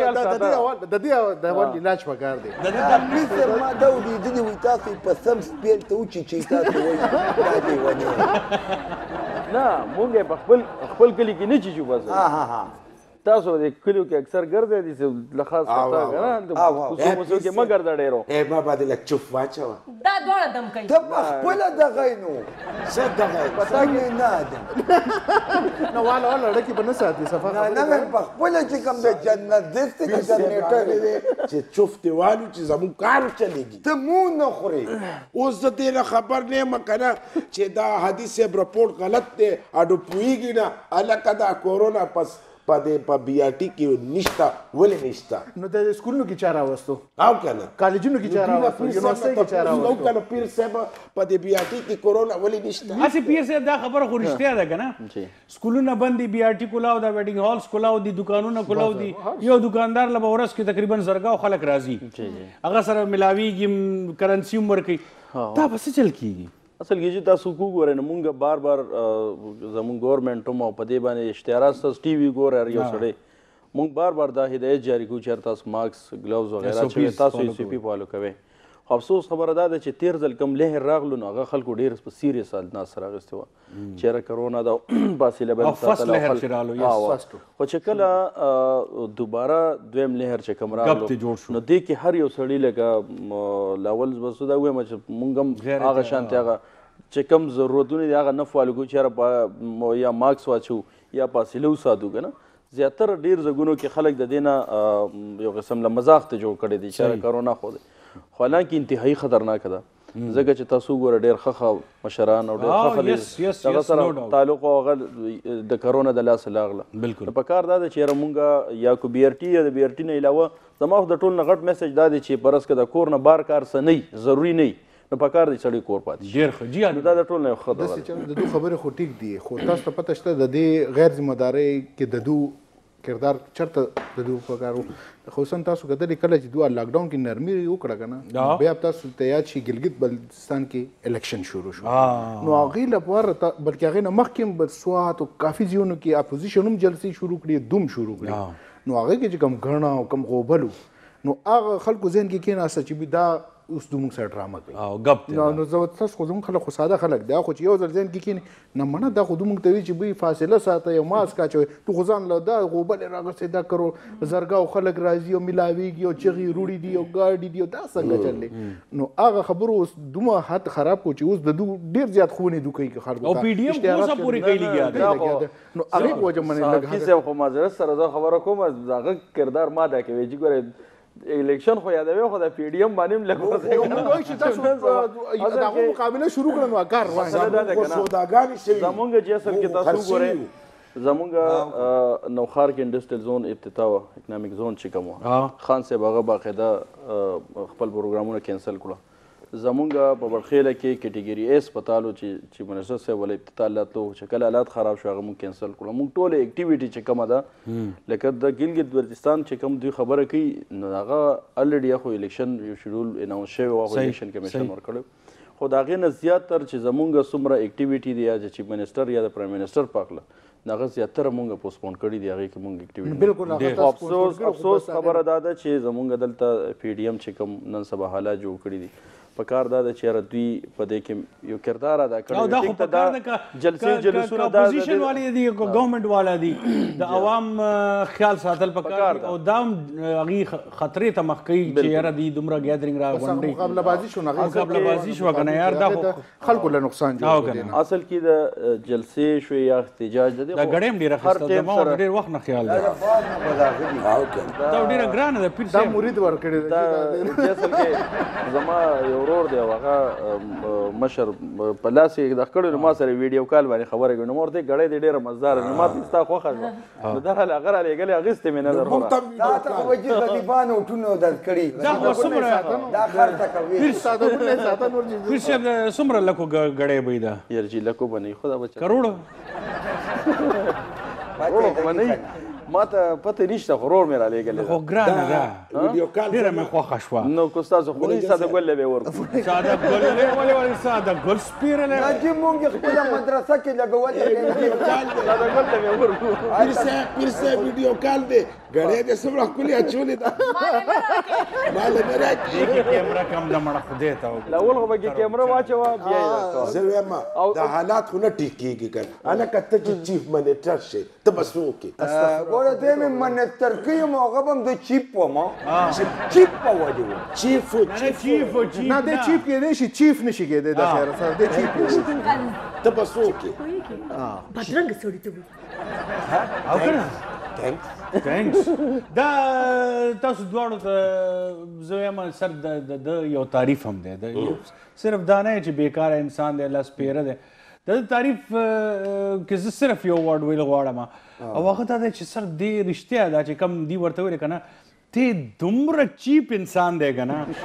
علاج پکار دی پیر صاحب ما دا ولیدلي وي تاسو یې په سم سپیل ته وچیچئ تاسو وایي دا دې ونې نه مونږ یې په خپل کلي کې نه چیچو بس تاسو د کلیو کې اکثر ګرځئ دي چې له خاص پتا کنه کوڅو موڅو کې مه ګرځه ډېرو ما باندې لږ چوف واچوه دا دواړه دم کوي ته په خپله دغی نو څه دغه پتا مې نه ده نو والا لړکې به نه ساتي صفا نه مې په خپله چې کوم د جنت دست کې جنریټر دی چې چوف دی والو چې زموږ کار چلېږي ته مونږ نه خورې اوس د دې نه خبر نه یم که نه چې دا حدیث صاحب رپورټ غلط دی اډو پوهېږي نه هلکه دا کورونا پس په بی آر ټي کې نشته ولې نشته نو د سکولونو کې چا راوستو او که نه کالجونو کې چا راوستو یونیورسټۍ کې چا راوستو او که نه پیر صاحب په دې بی آر ټي کې کورونا ولې نشته هسې پیر صاحب دا خبره خو رښتیا ده که نه سکولونه بند دي بي آر ټي کلاو ده ویډینګ هالس کلاو دي دکانونه کلاو دي یو دکاندار له به ورځ کې تقریبا زرګاو خلک راځي هغه سره ملاویږي کرنسي هم ورکوي دا به څه چل کېږي اصل کې چې تاسو وګورئ نو مونږ بار زمونږ ګورمنټ هم او په دې باندې اشتهارات ستاسو ټي وي ګورئ هر یو سړی مونږ بار دا هدایت جاري کوو چې تاسو ماسک ګلوز وغیره چې تاسو یې سي پي فالو کوئ خو افسوس خبره دا ده چې تیر ځل کوم لهر راغلو نو هغه خلکو ډېر په سیریس حالت سره اخیستې وه چېرې کرونا دا فاصله به خو چې کله دوباره دویم لهر چې کوم راغلو نو دې کې هر یو سړي لکه لاول بس دا ووایم چې مونږ هم هغه شانتې هغه چې کوم ضرورتونه دي هغه نه فالو کوو چېرې یا ماسک واچو یا فاصله وساتو که نه زیاتره ډېر ځایونو کې خلک د دې نه یو قسم له مذاق ته جوړ کړی دی چې کرونا خو دی خو حالانکې انتهایي خطرناکه ده ځکه چې تاسو ګوره ډېر ښه مشران او ډېر ښه خلک هغه سره تعلق او هغه د کرونا د لاسه لاغله نو په کار دا ده چې یاره مونږ یا کو بي آر ټي یا د بي آر ټي نه علاوه زما خو د ټول نه غټ میسج دا دی چې برس که د کور نه بار کار څه نه ضروري نه نو په کار دی سړی کور پاتې ډېر ښه جي نو دا د ټول نه یو ښه د دو خبرې خو ټیک دي خو تاسو ته پته شته د دې غیر ذمه دارۍ کې د دو کردار چرته د دو پکارو خصوصا تاسو کتلې کله چې دوه لاک ډاون کې نرمي وکړه که نه بیا تاسو ته یاد شي ګلګت بلتستان کې الیکشن شروع شو نو هغې لپاره بلکې هغې نه مخکې هم سوات او کافي ځایونو کې اپوزیشن هم جلسې شروع کړي دوم شروع کړي نو هغې کې چې کوم ګڼه او کوم غوبل نو هغه خلکو ذهن کې کېناسته چې دا اوس دومره سره ډرامه کوي او غب نو زه تاسو خو زموږ خلک خو ساده خلک دی خو چې یو ځل ذهن کې کښېني نه منه دا خو دومره ته وي چې بوی فاصله ساته یو ماسک اچوئ تو خو ځان له دا غوبلې راغستې دا کرو زرګاو خلک راځي او میلاویږي او چغې روړي دي او ګاډي دي او دا څنګه چلې نو هغه خبرو اوس دومره حد خراب کړو چې اوس د دو ډېر زیات خونې دو کوي خلکو او پی ډي ایم اوسه پورې کوي لګیا نو هغې په وجه باندې لږ صاحب خو معذرت سره زه خبره کوم هغه کردار ما دا کوي چې ګوره الیکشن خو یادوي خو د پی ډي ایم باندې هم لږ دغه مقابله شروع کړه نو کار روان سوداګانې شوي زمونږ چې اصل کې تاسو ګورئ زمونږ نوښار کې انډسټریل زون افتتاح وه اکنامک زون چې کوم وه خان صاحب هغه باقاعده خپل پروګرامونه کینسل کړه زمونږ په بړخیله کې کیټګري ایس پتالو چې منسټر صاحب ولې افتتاح لاتلو چې کله حالات خراب شو هغه مونږ کینسل کړو مونږ ټوله اکټیویټي چې کومه ده لکه د ګلګت بلتستان چې کوم دوی خبره کوي نو هغه الریډي خو الیکشن یو شیډول اناونس شوی و خو الیکشن کمیشن ورکړی خو د هغې نه زیاتر چې زمونږ څومره اکټیویټي دی یا چې چیف منسټر یا د پرایم منسټر په هکله هغه زیاتره مونږ پوسټپون کړي دي هغې کې مونږ اکټیویټي بالکل افسوس خبره دا ده چې زمونږ دلته پی ډي ایم چې کوم نن سبا حالات جوړ کړي دي په کار دا ده چې یاره دوی په دې کې یو کردار ادا کړی دی دا جلسې جلوسونه دا اپوزیشن والے دي ګورنمنت والا دي د عوام خیال ساتل په کار او دا هغې خطرې ته مخ کوي چې یاره دوی دومره ګیدرینګ راغونډوي مقابله بازي شو مقابله بازي شوه که نه یار دا خلکو له نقصان جوړ اصل کې د جلسې شوې یا احتجاج د دا ګړی هم ډېره اخیسته زما ډېر وخت نه خیال دی دا ډېره ګرانه ده پیر دا صاحب مرید ورکړی دا اصل کې زما یو ورور دی او هغه مشر په لاس یې د کړی نو ما سره ویډیو کال باندې خبرې کوي نو ما ورته ګړی دی ډېره مزداره نو ما ته ستا خوښه شوه نو دا هغه رالېږلې اخیستې مې نظر دا ته خو به چې غریبانو ټونو درد کړي دا خو څومره دا خرڅه کوي پیر صاحب څومره لکو ګړی به دا یار جي لکو به نه خدا بچا کروڑو خو به نه ما ته پته نشته خو ورور مې رالېږلی خو ګرانه ده ډېره مې خوښه شوه نو که ستاسو خو نه ساده ګل به ورکړو ساده ګل ولې ساده ګل سپیرلی دا چې مونږ یې خپله مدرسه کې لګولې ساده ګل ته به ورکړو پیر صاحب ویډیو کال دی ګړی دې څومره ښکلې اچولې ده مال نه راکړي کیمره کم ده مړه خدای ته وکړه اول خو به کې کیمره واچوه بیا یې راکوه زه وایم دا حالات خو نه ټیک کېږي که هلکه ته چې چیف منیټر شې ته به څه وکړې ګوره دی مې منستر کوي م هغه به هم د چیپ وم چیپ په وجې وم چیف نه دی چیف کېدی شي چیف نشي کېدی د خیره سره دی چیف کېدی ته به څه وکړې بدرنګه سړي ته وایي او کنه تھینکس دا تاسو دواړو ته زه وایم سر د یو تعریف هم دی صرف دا نه چې بیکاره انسان دی الله سپیره دی د تعریف کې زه صرف یو ورډ ویل غواړم او هغه دا دی چې سر دې رښتیا دا چې کم دی ورته ویل که نه ته دومره چیپ انسان دی که نه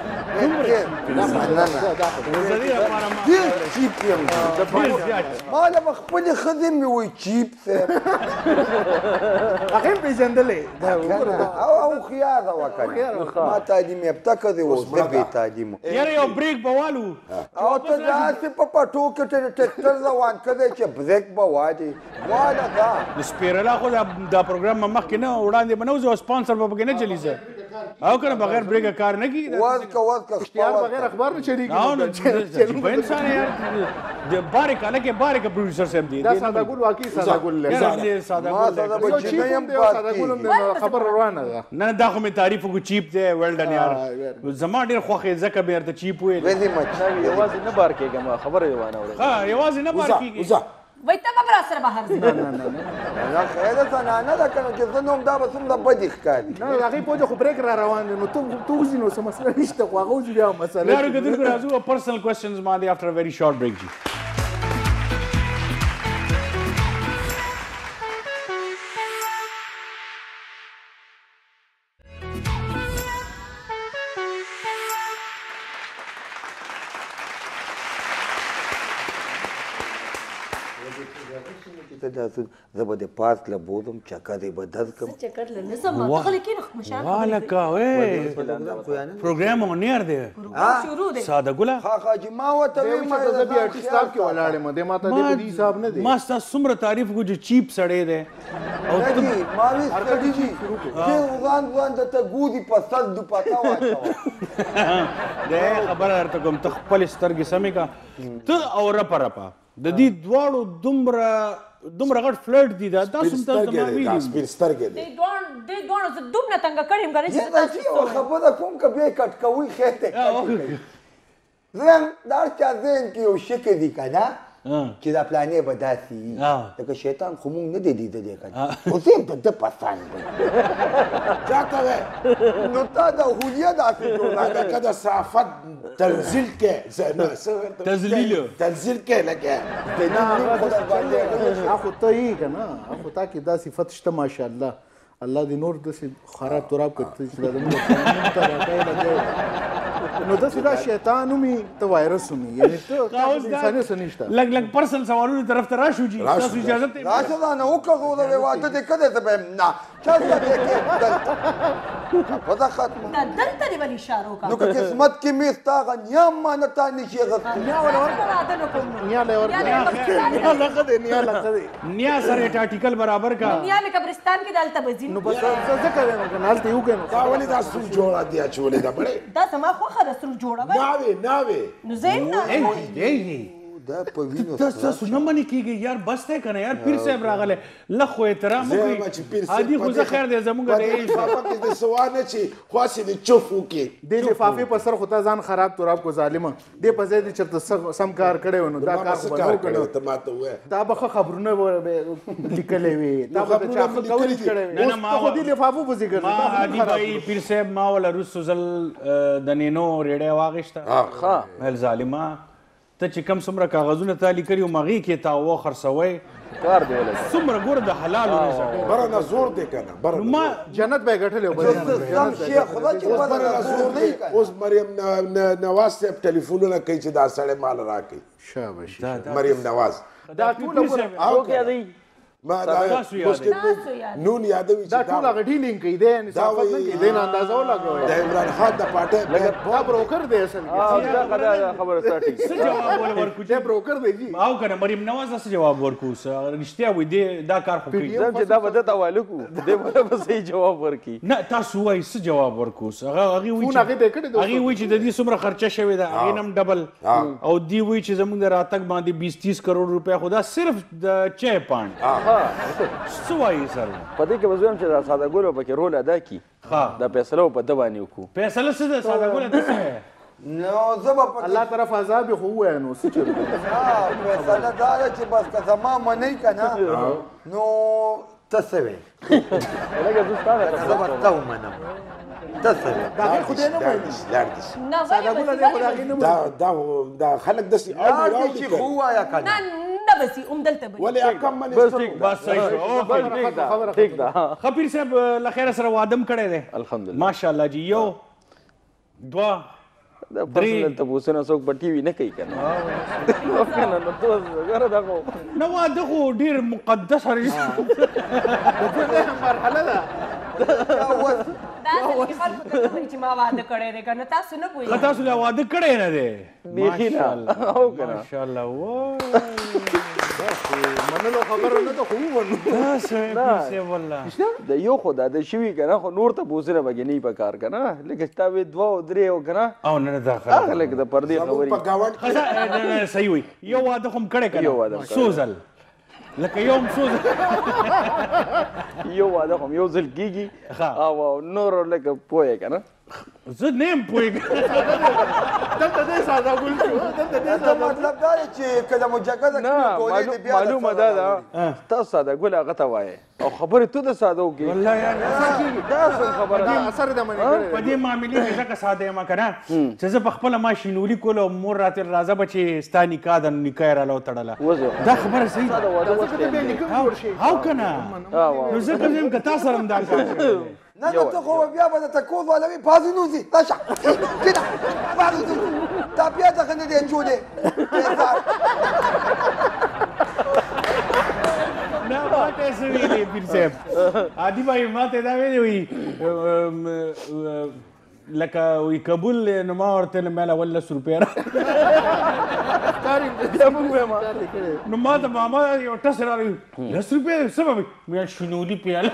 ډېر چیپ یم ما له به خپلې ښځې مې وایي چیپ صاحب هغې هم پېژندلی او هوښیار ده وکنه ما تعلیم یافته ښځې و زه بې تعلیمه یاره یو بریک به والو او ته داسې په پټو کې ټرکټر روان کړی چې بریک به والې واله دا د سپیرلا خو دا پروګرام مخکې نه وړاندې به نه وځي او سپانسر به پکې نه چلیږي او کنه بغیر بریکه کار نه کیږي وز اختیار بغیر اخبار نه چلیږي په انسان یار د باریک الکه باریک پروډوسر صاحب دی دا ساده ګل واقعي ساده ګل دی ساده ګل بچی نه یم پاتې خبر روانه ده نه دا خو مې تعریف وکړو چیپ دی ویل ډن یار زما ډېر خوښ ځکه مې ورته چیپ ویل ویلي مچ یوازې نه بار کېږم خبره یې وانه اورئ ها یوازې نه بار کېږي وایي ته به را سره بهر ځې نه خیر زنانه ده که نه چې زه نوم دا به څومره بدې ښکاري نه هغې پوهه خو بریک را روان دی نو ته وځي نو څه مسله نشته خو هغه وځي بیا مسله یارو کتونکو راځو پرسنل کوېسچنز باندې افټر ا ویری شارټ بریک جی زه به د پاس له بوزم چکر یې به درد کړم چکر له نسم ته غلی کېنه مشر والکه وې پروګرام اونیر دی شروع دی ساده ګله حاجي ما ورته ویل ما زه بیا ارټیسټ صاحب کې ولاړ یم دې ما ته دې په دې حساب نه دی ما ستا څومره تعریف وکړو چې چیپ سړی دی او ما وی سړي دي چې ځان ته ګودي په سر دوپاټه واچوه دی خبره درته کوم ته خپلې سترګې سمې که ته او رپه رپه د دې دواړو دومره غټ فلرټ دي دا تاسو هم تاسو زما ویلي سپین سترګې دی دې دواړو زه دومره تنګه کړې یم که نه چې دا چې یوه خبره کوم که بیا یې کټ کوئ خیر دی زه هم دا هر چا ذهن کې یو شکل دي که نه چې دا پلانې به داسې وي لکه شیطان خو مونږ نه دی لیدلی که نه خو زه یم د ده پسند دی چا ته وی نو تا د هولیه داسې جوړه که د صافت تنزیل کې تنزیل کې لکه خو ته یې که نه خو تا کې دا صفت شته ماشاءالله الله دې نور داسې خراب تراب کړي چې دا زموږ ته راکوي نو داسې دا شیطان ومي ته وایرس ومي یعنې ته انساني څه نشته لږ پرسنل سوالونو طرف ته راشو جي تاسو اجازه ته راشه دا نه وکړه زه د واده دې کده ته به یم نه چل ته به کې دلته پته ختمه دا دلته دې ولې اشاره وکړه نو که قسمت کې مې ستا هغه نیا مانه تا نشي اخیستی نیا لغه دی نیا لغه دی نیا سره ټاټیکل برابر کا دنیا له قبرستان کې دلته به ځي نو بس څه کوي نو کنه هلته یو کنه دا ولې دا سور جوړه دی اچولې ده بړې دا زما خوښه ده سور جوړه ناوې نو زه یې نه دا په وینو تاسو نه منې کېږي یار بس دی که نه یار پیر صاحب راغلی لږ خو احترام وکړئ هادي خو زه خیر دی زمونږ د لفافه کې د سوا نه چې خواسې د چوف وکړي دې لفافې په سر خو تا ځان خراب تراب کو ظالمه دې په ځای دې چېرته سم کار کړی و نو دا کار خو به نه وکړی ته ماته ووایه دا به ښه خبرونه لیکلی وي تا به د چا ښه کولج کړی وي اوس ته خو دې لفافو پسې ګرځې ما هادي بھائی پیر صاحب ما وله وروستو ځل د نینو ریډی واغېسته ویل ظالمه ته چې کم څومره کاغذونه تا لیکلي وو هغې کې تا وخرڅوئ کار دی ولې څومره ګوره د حلالو رزق بره نه زور دی که نه بره ما جنت به یې ګټلی سم شیخ خدای چې اوس بره نه زور دی اوس مریم نواز صاحب ټلیفونونه کوي چې دا سړی مال راکړي شاباش مریم نواز دا ټول او کې دی ما دا نون یادوي دا چې ټول هغه ډیلینګ کوي دی انصافت نه کوي دی نه اندازه ولګوئ د عمران خان د پارټۍ دا بروکر دی اصل کې دا خبره ساتي څه جواب ول ورکو دی بروکر دی جی او کنه مریم نواز څه جواب ورکو رښتیا وي دی دا کار خو کوي زم چې دا به درته حواله کړو دی به به صحیح جواب ورکړي نه تاسو وایي څه جواب ورکو هغې وایي فون هغې ته یې کړی دی هغې وایي چې د دې څومره خرچه شوې ده هغې نه هم ډبل او دی وایي چې زموږ د راتګ باندې 20-30 کروڑ روپۍ خو دا صرف د چای پاڼ څه وایي سر په دې کې به زه وایم چې دا ساده ګل به پکې رول ادا کړي دا فیصله به په ده باندې وکړو فیصله څه ده ساده ګله ته څه نو زه به په الله طرف عذاب خو ووایه نو څه چېرته فیصله دا ده چې بس که زما منئ که نه نو ته څه وې لکه زه ستا نه زه به ته ومنم ته څه وې دا هغې خو دی نه وایي لاړ دي نه ساده ګله دی خو د هغې نه وایي دا خلک داسې لاړ دې چې خو ووایه که نه نه بسي دلته به ولې اکم بس منې ټیک بس صحیح شو بس ټیک ده ټیک ده ښه پیر صاحب له خیره سره وادم کړی دی الحمدلله ماشاءالله جی یو دوه دا پرسنل تپوسونه څوک په ټي وي نه کوي که نه کنه نو ته ګوره دا خو نه واده خو ډېر مقدس مرحله ده دا څه خلکو ته وایي چې ما واده کړی دی که نه تاسو نه پوهېږئ تاسو له واده کړی نه دی بیخي نه او که نه ماشاءالله منلو خبره نه ده خو ومنو د یو خو دا د شوي که نه خو نور تپوسونه پکې نه وي په کار که نه لکه چې تا وې دوه او درې او که نه او نه دا هغه لکه د پردې خبرې په ګاونډ نه صحیح وي یو واده خو م کړی که یو واده نه څو ځل لکه یو م څو یو واده خو یو ځل کېږي او نور لکه پوهې که نه زه نه یم پوهېږم دلته دی ساده ګل شو دلته دی ته مطلب دا دی چې کله مو جګړه نه کړي ټولې دې بیا معلومه دا ده تاسو ساده ګل هغه ته وایې او خبرې ته د ساده وکړې والله یار دا څنګه خبره ده اثر د منې کړی په دې معاملې کې ځکه ساده یم که نه چې زه په خپله ما شینولي کول او مور راته راځه به چې ستا نکاح ده نو نکاح یې راله وتړله دا خبره صحیح دا واده وخت ځکه ته بیا نکاح جوړ شي او که نه نو زه کوم یم که تا سره هم دا کار کړی نه نو ته خو بیا به درته کور والوي پازې نوځي راشه کېنه پازې نوځي تا بیا څخه نه دی اچولی نه ما ته څه ویلي پیر صاحب هادي بھائی ما ته دا ویلي وي لکه وي قبول نو ما ورته ماله 10 روپۍ بیا موږ وایم نو ما ته ماما یو ټس راغی 10 روپۍ څه به وي شنولي پیاله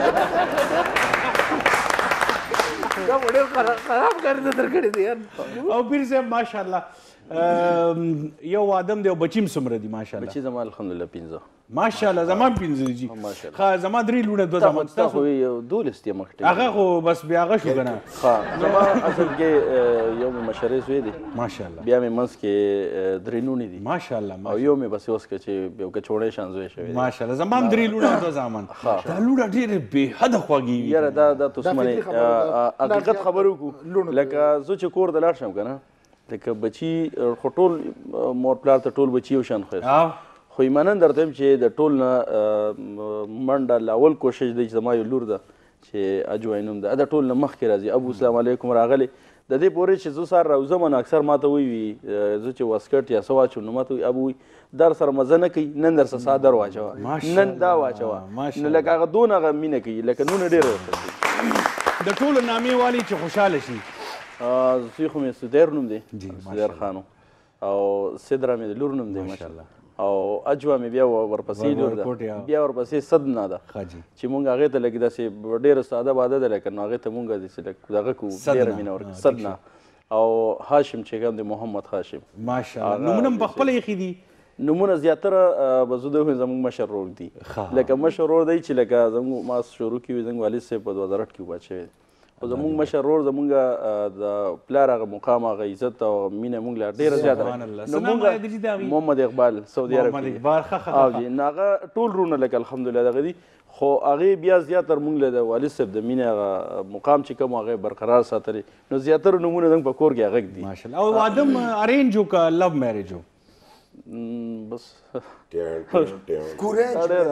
دا ډېر خراب کار نه در کړی دی یار او پیر صاحب ماشاءالله یو آدم دی او بچیم څومره دي ماشاءالله بچي زما الحمدلله 15 ماشاءالله زما 15 جی ښه زما 3 لوڼه 2 زما تا خو یو 12 دی مخکې هغه خو بس بیا هغه شو که نه ښه زما اصل کې یو مې مشرې زوی دی ماشاءالله بیا مې منځ کې 3 لوڼې دي ماشاءالله او یو مې بس اوس که چې یو کچوړی شان زوی شوی دی ماشاءالله زما هم 3 لوڼه او 2 زامن دا لوڼه ډېرې بېحده خوږې وي یاره دا تاسو منې حقیقت خبرې وکړو لکه زه چې کور ته لاړ شم که نه لکه بچي خو ټول مور پلار ته ټول بچي یو شان ښایست خو ایمانا درته وایم چې د ټول نه منډه لاول کوشش دی چې زما یو لور ده چې اجوای نوم ده دا ټول نه مخکې راځي ابو السلام علیکم راغلی د دې پورې چې زه سهار راوځم نو اکثر ماته وایي زه چې واسکټ یا څه واچوم نو ماته وایي ابو وایي در سره مزه نه کوي نن در سره څادر واچوه نن دا واچوه نو لکه هغه دونه هغه مینه کوي لکه نونه ډېره ورته کوي د ټولو نامې والي چې خوشحاله شي زوی خو مې سدیر نوم دی سدیر خان او سدره مې د لور نوم دی ماشاءالله او اجوا مې بیا ورپسې لور ده بیا ورپسې صدنا ده چې مونږ هغې ته لږ داسې ډېره ساده باده ده لکه نو هغې ته مونږ داسې لږ دغه کوو ډېره مینه ورکړو صدنا او هاشم چې کوم دی محمد هاشم ماشاءالله نومونه هم پخپله ایښي دي نومونه زیاتره به زه د زموږ مشر ورور دي لکه مشر ورور دی چې لکه زموږ ما شروع کې وي زموږ والد صاحب په 2008 کې وباد شوی خو زموږ مشر ورور زموږ د پلار هغه مقام هغه عزت او مینه موږ له ډېره زیاته نو موږ محمد اقبال سعودي عرب کې او جي نو هغه ټول وروڼه لکه الحمدلله دغه دي خو هغې بیا زیاتر موږ له د والد صاحب د مینې هغه مقام چې کوم هغه برقرار ساتلی نو زیاتره نومونه زموږ په کور کې هغه دي ماشاءالله او واده ارینج و که لو میریج و بس کورینج دا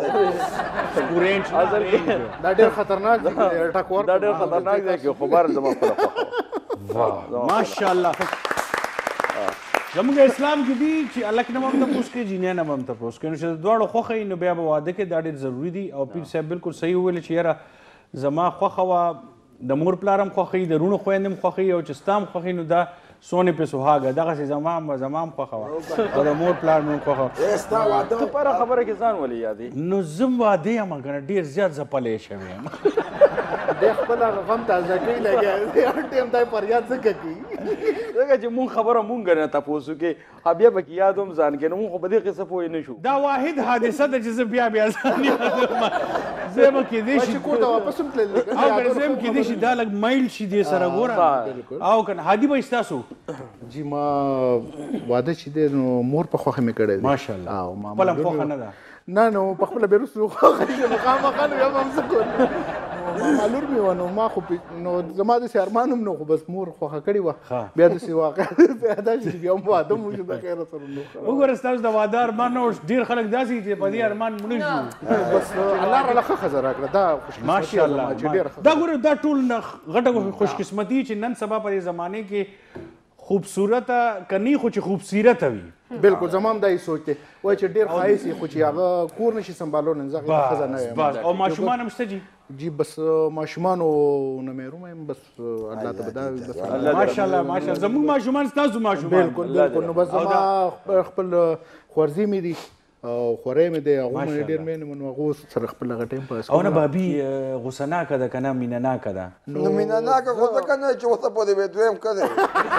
ډېر خطرناک دی ټکور دا ډېر خطرناک دی که خو بار زما خپله خوښه وه ماشاءالله زموږ اسلام کې دي چې هلک نه به هم تپوس کوي جینۍ نه به هم تپوس کوي نو چې د دواړو خوښه وي نو بیا به واده کې دا ډېر ضروري دي او پیر صاحب بالکل صحیح وویل چې یاره زما خوښه وه د مور پلار هم خوښوي د وروڼو خویندې هم خوښوي او چې ستا هم خوښوي نو دا سونې په سوهاګه دغسې زما هم خوښه وه او د مور پلار مې هم خوښه وه ته په هره خبره کې ځان ولې یادې نو زه هم واده یم که نه ډېر زیات ځپلی شوی یم دی خپل هغه غم تازه کوي لګیا دی هر ټایم دا فریاد ځکه کوي ځکه چې مونږ خبره مونږ نه تپوس وکړې بیا پکې یاد هم ځان کې نو مونږ خو په دې قصه پوه نه شو دا واحد حادثه ده چې زه بیا ځان یادوم زه به کېدی شي کور ته واپس هم تللی او که زه هم کېدی شي دا لږ مایل شي دې سره ګوره او که نه هادي به ستاسو جی ما واده چې دی نو مور په خوښه مې کړی دی ماشاءالله خپله هم خوښه نه ده نه نو په خپله بیا وروسته خوښه شي مخامخا نو بیا به هم څه کوو ماما لور مې وه نو ما خو نو زما داسې ارمان هم نه خو بس مور خوښه کړې وه بیا داسې واقع پیدا شي بیا هم واده مو شو د خیره سره وګوره ستاسو د واده ارمان نه ډېر خلک داسې چې په دې ارمان مړه شو بس الله راله ښه ښځه راکړه دا ماشاءالله دا ګوره دا ټول غټه خوشقسمتي چې نن سبا په دې زمانې کې خوبصورته کني خو چې خوبصیرته وي بالکل زما هم دا یې سوچ دی وایي چې ډېر ښایست یې خو چې هغه کور نشي سنبالولی نو زه هغې ته ښځه نه یم او ماشومان هم شته جي جی بس ماشومانو نه محروم یم بس الله ته به دا وي بس ماشاءالله ماشاءالله زموږ ماشومان ستاسو ماشومان بالکل بالکل نو بس زما خپل خوارځي مې دي او خورۍ مې دی هغو مې ډېر مینه نو هغو سره خپل هغه ټایم پاس او نه بابي غوسه ناکه ده که نه مینه ناکه ده نو مینه ناکه خو ځکه نه چې اوسه پورې به دویم که دی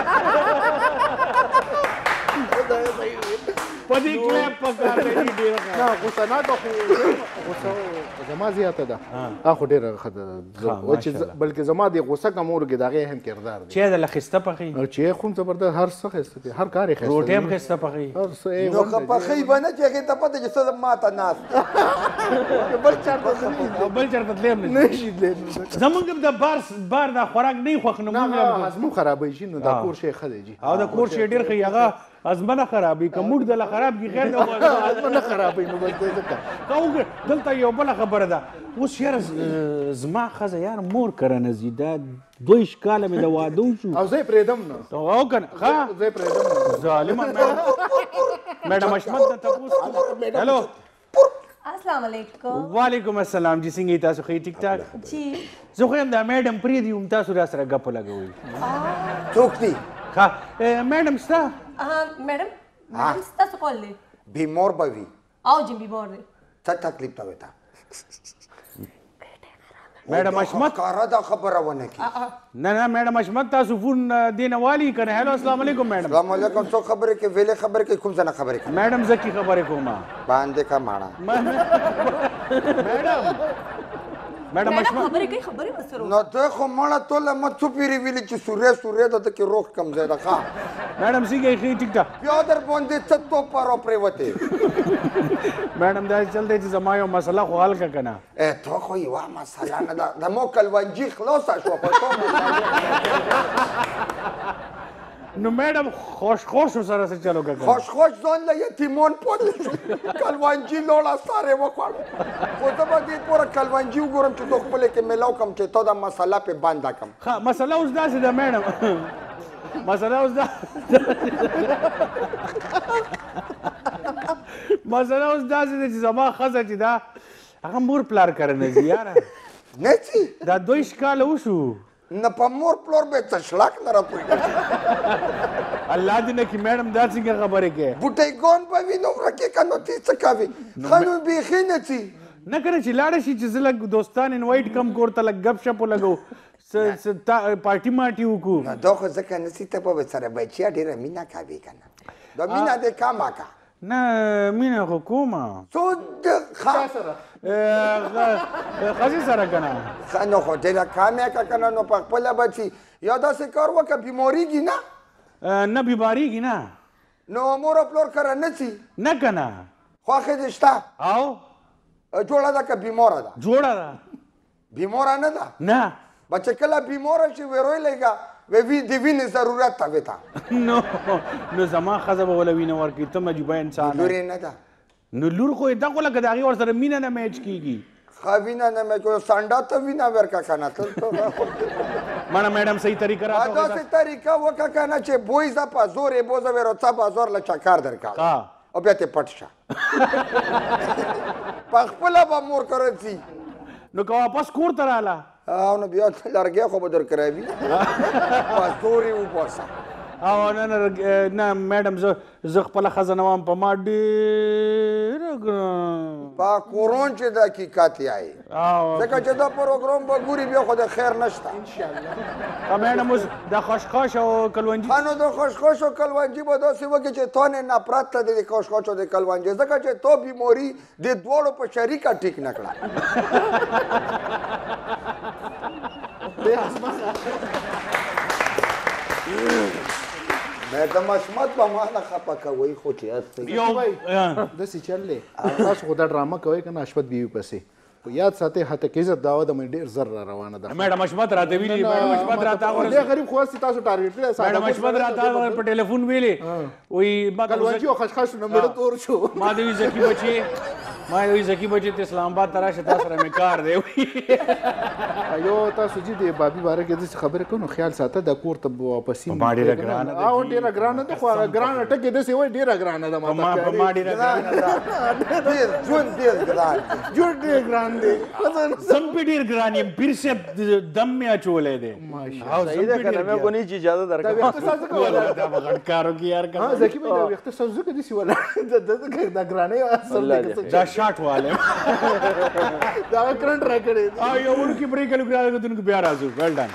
په دې کلیپ پکار دی ډېره نه غوسه ناکه خو غوسه زما زیاته ده هغه خو ډېره ښه ده بلکې زما د غوسه کمولو کې د هغې اهم کردار دی چای دله ښایسته پخوي چای خو هم زبردست هر څه ښایسته دی هر کار یې ښایسته روټۍ هم ښایسته پخوي هر څه نو که پخوي به نه چې هغې ته پته چې څه ماته ناست بل چېرته بل چېرته تللی هم نه شي تللی زمونږ هم د بار دا خوراک نه خوښ نو نه هضمو خرابوي شي نو دا کور شی ښه دی جي او د کور شی ډېر ښه هغه هضمه نه خرابوي که موډ دله خراب کړي خیر هضمه نه خرابوي نو بس دی ځکه دلته یو بله خبره ده اوس یاره زما ښځه یار مور کره نه ځي دا 2 کاله مې د واده وشو او زه یې پرېږدم نه او که نه ښه زه یې پرېږدم نه ظالمه میډم اشمت ته تپوس هلو السلام علیکم وعلیکم السلام جی څنګه یې تاسو ښه ټیک ټاک جی زه خو یم دا میډم پرېږدي هم تاسو را سره ګپه لګوئ څوک دي ښه میډم ستا میډم ستاسو کول دی بیمار به وي او جی بیمار دی څه تکلیف ته وتا میډم اشمت کاره دا خبره ونه کړي نه میډم اشمت تاسو فون دې نه والي که نه هلو السلام علیکم میډم السلام علیکم څوک خبرې کوي ویلې خبرې کوي کوم ځای نه خبرې کوي میډم زکی خبرې کوم باندې کا ماڼه میډم اشمت خبرې کوي خبرې وسره نو ته خو مړه توله مه څو پیرې ویلې چې سورې ده ته کې روغ کم ځای ده ښه میډم څنګه یې ښه ټیک ټاک بیا در باندې څه توپه راپرېوتې میډم دا چل دی چې زما یو مسله خو حل کړه که نه تو خو یوه مسله نه ده د مو کلونجي خلاصه شوه په تو نو میډم خوش سره څه چلو که خوش ځان له یتیمان پورې کلونجي لوړه سارې وخوړ خو زه به دې پوره کلونجي وګورم چې تو خپلې کې میلاو کړم چې تو دا مسله پې بنده کړم ښه مسله اوس داسې ده میډم مسله اوس داسې ده چې زما ښځه چې دا هغه مور پلار کره نه ځي یاره نه ځي دا 2 کاله وشو نه په مور پلور به تشلاک نه راپوهېږي الله دې نه کړي میډم دا څنګه خبرې کوې بوټیګون به وي نو ورکې که نو تی څه کوي ښه نو بیخي نه ځي نه کنه چې لاړه شي چې زه لږ دوستان انوایټ کم کور ته لږ گپ شپ ولګو پارټي مارټي وکړو نو دا خو ځکه نسي ته به سره بچیا ډېره مینه کوي که نه دا مینه دې کمه که نه مینه خو کومه څو ښځې سره که نه ښه نو خو ډېره کم یې که که نه نو په خپله به چې یا داسې کار وکړه بیمارېږي نه نه بیمارېږي نه نو مور او پلور کره نه ځي نه که نه خوښې دې شته او جوړه ده که بیماره ده جوړه ده بیماره نه ده نه بچه کله بیماره شي ویرویلېږه د وینې ضرورت ته وې ته نو زما ښځه به وله وینه ورکړي ته مجبوره انسان لورې نه ده نو لور خو دا خو لکه د هغې ورسره مینه نه میچ کېږي ښه وینه نه مې کوي سانډا ته وینه ورکړه که نه ته مانا میډم صحیح طریقه راته داسې طریقه وکړه که نه چې بوی زه په زور یې بوزه وې روڅه په زور له چکر درکړه او بیا ته پټ شه په خپله به مور کره ځي نو که واپس کور ته راله او نو بیا لرګی خو به درکروي په زور یې وباسه او نه میډم زه خپله ښځه نه وم په ما ډېره ګران په کورون چې د حقیقت یایې ځکه چې دا پروګرام به ګوري بیا خو د خیر نشته میډم اوس د خشخاش او کلونجي نو د خشخاش او کلونجي به داسې وکړي چې تو نه نفرت ته د خشخاش او د کلونجي ځکه چې تو بیماري د دواړو په شریکه ټیک نه کړه مې د مشمت په ما نه خفه کوئ خو چې داسې چل دی تاسو خو دا ډرامه کوئ که نه اشپت بیوي پسې په یاد ساتئ حتی که عزت دعوه د مې ډېر زر را روانه ده میډم اشمت راته ویلي میډم اشمت راته دې غریب خو هسې تاسو ټارګېټ کړی میډم اشمت راته په ټلیفون ویلې وایي کلونجي او خشخاش نه مېړه تور شو ما دې وي زکي بچې ما وی زکی بچی ته اسلام آباد ته راشه تا سره مې کار دی یو تاسو چې د بابي باره کې داسې خبرې کوو نو خیال ساته د کور ته واپسي ما ډېره ګرانه ده او ډېره ګرانه ده خو هغه ګرانه ټکې داسې وایي ډېره ګرانه ده په ما ډېره ګرانه ده ژوند ډېر ګران ژوند ډېر ګران دی زم پې ډېر ګران یم پیر صاحب دم مې اچولی دی صحیح ده که نه مې خو نه چې اجازه درکړم دا به غټ کار وکړي یار زکي بھائی دا ویښته ساز ځکه داسې ولاړ دا ګرانۍ اصل دا شاټ والم دا کرنټ را کړی او یو ورکې بریک هلو ګرانو کتونکو بیا راځو ویل ډن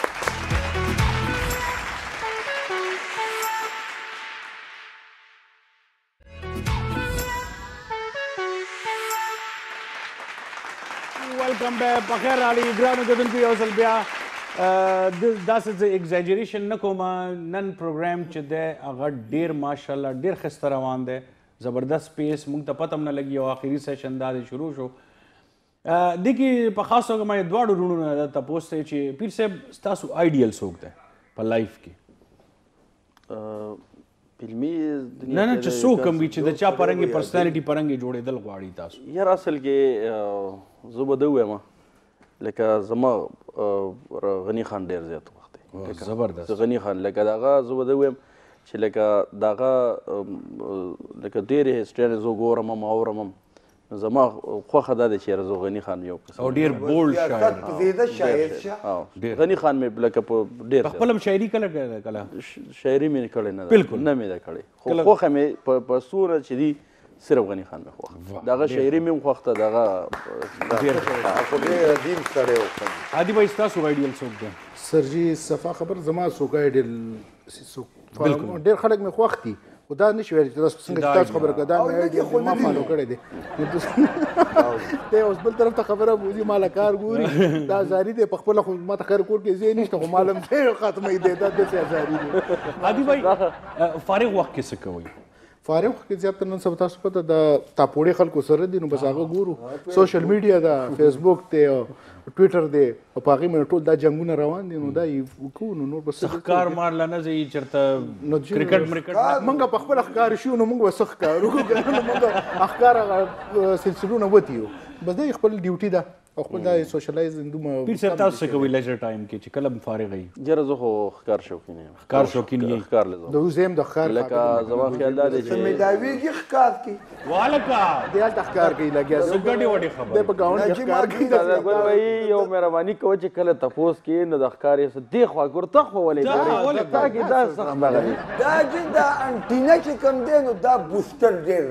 ویلکم بیک پخیر راغلي ګرانو کتونکو یو ځل بیا داسې زه ایګزاجریشن نه کوم نن پروګرام چې دی هغه ډېر ماشاءالله ډېر ښایسته روان دی زبردست پیس موږ ته پته هم نه لګي او آخري سیشن دا دی شروع شو دې کې په خاص توګه ما دواړو وروڼو نه تپوس دی چې پیر صاحب ستاسو آیډیل څوک دی په لایف کې فلمي نه نه چې څوک هم وي چې د چا په رنګې پرسنالټي په رنګې جوړېدل غواړي تاسو یار اصل کې زه به ده ووایم لکه زما غني خان ډېر زیات وخت دی زبردست غني خان لکه د هغه زه به ده ووایم چې لکه د هغه لکه ډېرې هسټریانې زه ګورم هم اورم هم زما خوښه دا ده چې یاره زه غني خان یو او ډېر بولډ شاعر غني خان مې لکه په ډېر خپل هم شاعري کله شاعري مې کړې نه ده بالکل نه مې ده کړې خو خوښه مې په څومره چې دي صرف غني خان مې خوښ د هغه شاعري مې هم خوښ ته د هغه عظیم سړی و هادي بھائی ستاسو آیډیل څوک دی سر جي صفا خبر زما څوک آیډیل ډېر خلک مې خوښ دي خو دا نشي ویلی چې تاسو څنګه چې تاسو خبره کړه دا مې آیډیل ما فالو کړی دی دی اوس بل طرف ته خبره بوځي ما له کار ګوري دا ازاري دی په خپله خو ما ته خیر کور کې ځای نشته خو معلوم دی ختموي دی دا داسې ازاري دی هادي بھائی فارغ وخت کې څه کوئ فارغ وخت کې زیاتره نن سبا تاسو پته د تاپوړې خلکو سره دي نو بس هغه ګورو سوشل میډیا ده فیسبوک دی ټویټر دی او په هغې باندې ټول دا جنګونه روان دي نو دا یې کوو نو نور بس ښکار مار لا نه ځي چېرته کرکټ مرکټ موږ په خپله ښکار شو نو موږ به څه ښکار وکړو نو موږ ښکار هغه سلسلونه وتي یو بس دا خپل ډیوټي ده او خپل دا سوشلایز دومره پیر صاحب تاسو څه کوئ لیجر ټایم کې چې کله فارغ یې؟ یاره زه خو ښکار شوقین یم. ښکار شوقین یې؟ ښکار له د اوس هم د ښکار لکه زما خیال دا دی چې مداویږي ښکار کې والکه دی هلته ښکار کوي لګیا څه ګډې وډې دی خبرې په ګاونډ کې ښکار کوي دا ګل وایي یو مهرباني کوه چې کله تپوس کې نو د ښکار یې څه دې خوا ګور ته خو ولې ګورې تا کې دا سخت دغه دی دا چې دا انټینه چې کوم دی نو دا بوستر ډېر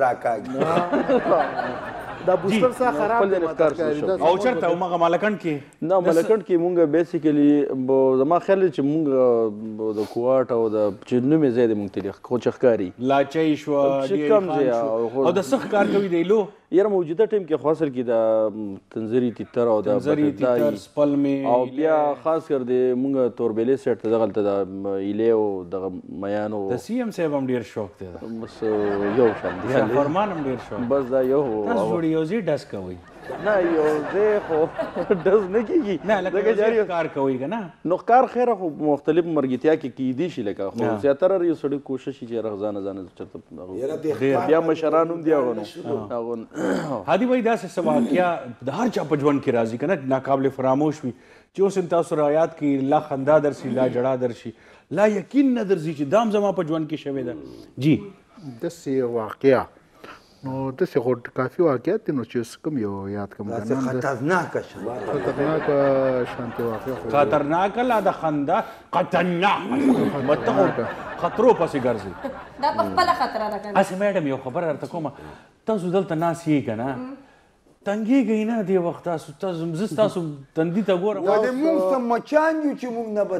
راکاږي دا بوستر سره خراب خپل دی ښکار شو. او چېرته همغه مالکند کې؟ نه ملکند کې مونږ بیسیکلي زما خیال دی چې مونږ د کوواټ او د چې نوم یې ځای دی مونږ ته خو چې ښکاري لاچۍ شوه چې کم ځای او د څه ښکار کوي دی لو؟ یاره موجوده ټیم کې خو اصل کې د تنظري تیتر او د تنظري تیتر سپلمې او بیا خاص کر د مونږ توربېلې سیټ ته دغلته د ایلې او دغه میانو د سی ایم صاحب هم ډېر شوق دی بس یو شان دی فرمان هم ډېر شوق بس دا یو تاسو جوړې یو ځای ډس کوئ نه یو ځای خو ډز نه کېږي نه لکه یو ځای ښکار کوئ که نه نو ښکار خیره خو مختلف مرګتیا کې کیدی شي لکه خو زیاتره یو سړی کوشش چې یاره ځانه چېرته بیا مشران هم دي هغه نو هادي بھائی داسې څه واقعیا د هر چا په ژوند کې راځي که نه ناقابل فراموش وي چې اوس هم تاسو رایاد کړي لا خندا درشي لا جړا درشي لا یقین نه درځي چې دام زما په ژوند کې شوې ده جی داسې واقعیا نو داسې خو کافي واقعیت دي نو چې کوم یو یاد کوم داسې خطرناکه شوه خطرناکه شانتي واقعیا خطرناکه لا د خندا خطرناک مته خطرو پسې ګرځي دا په خپله خطره ده کنه. هسې میډم یو خبره درته کومه تاسو دلته ناست یې که نه تنګېږئ نه دې وخت تاسو زه ستاسو تندي ته ګورم ولې موږ څه مچان یو چې موږ نه به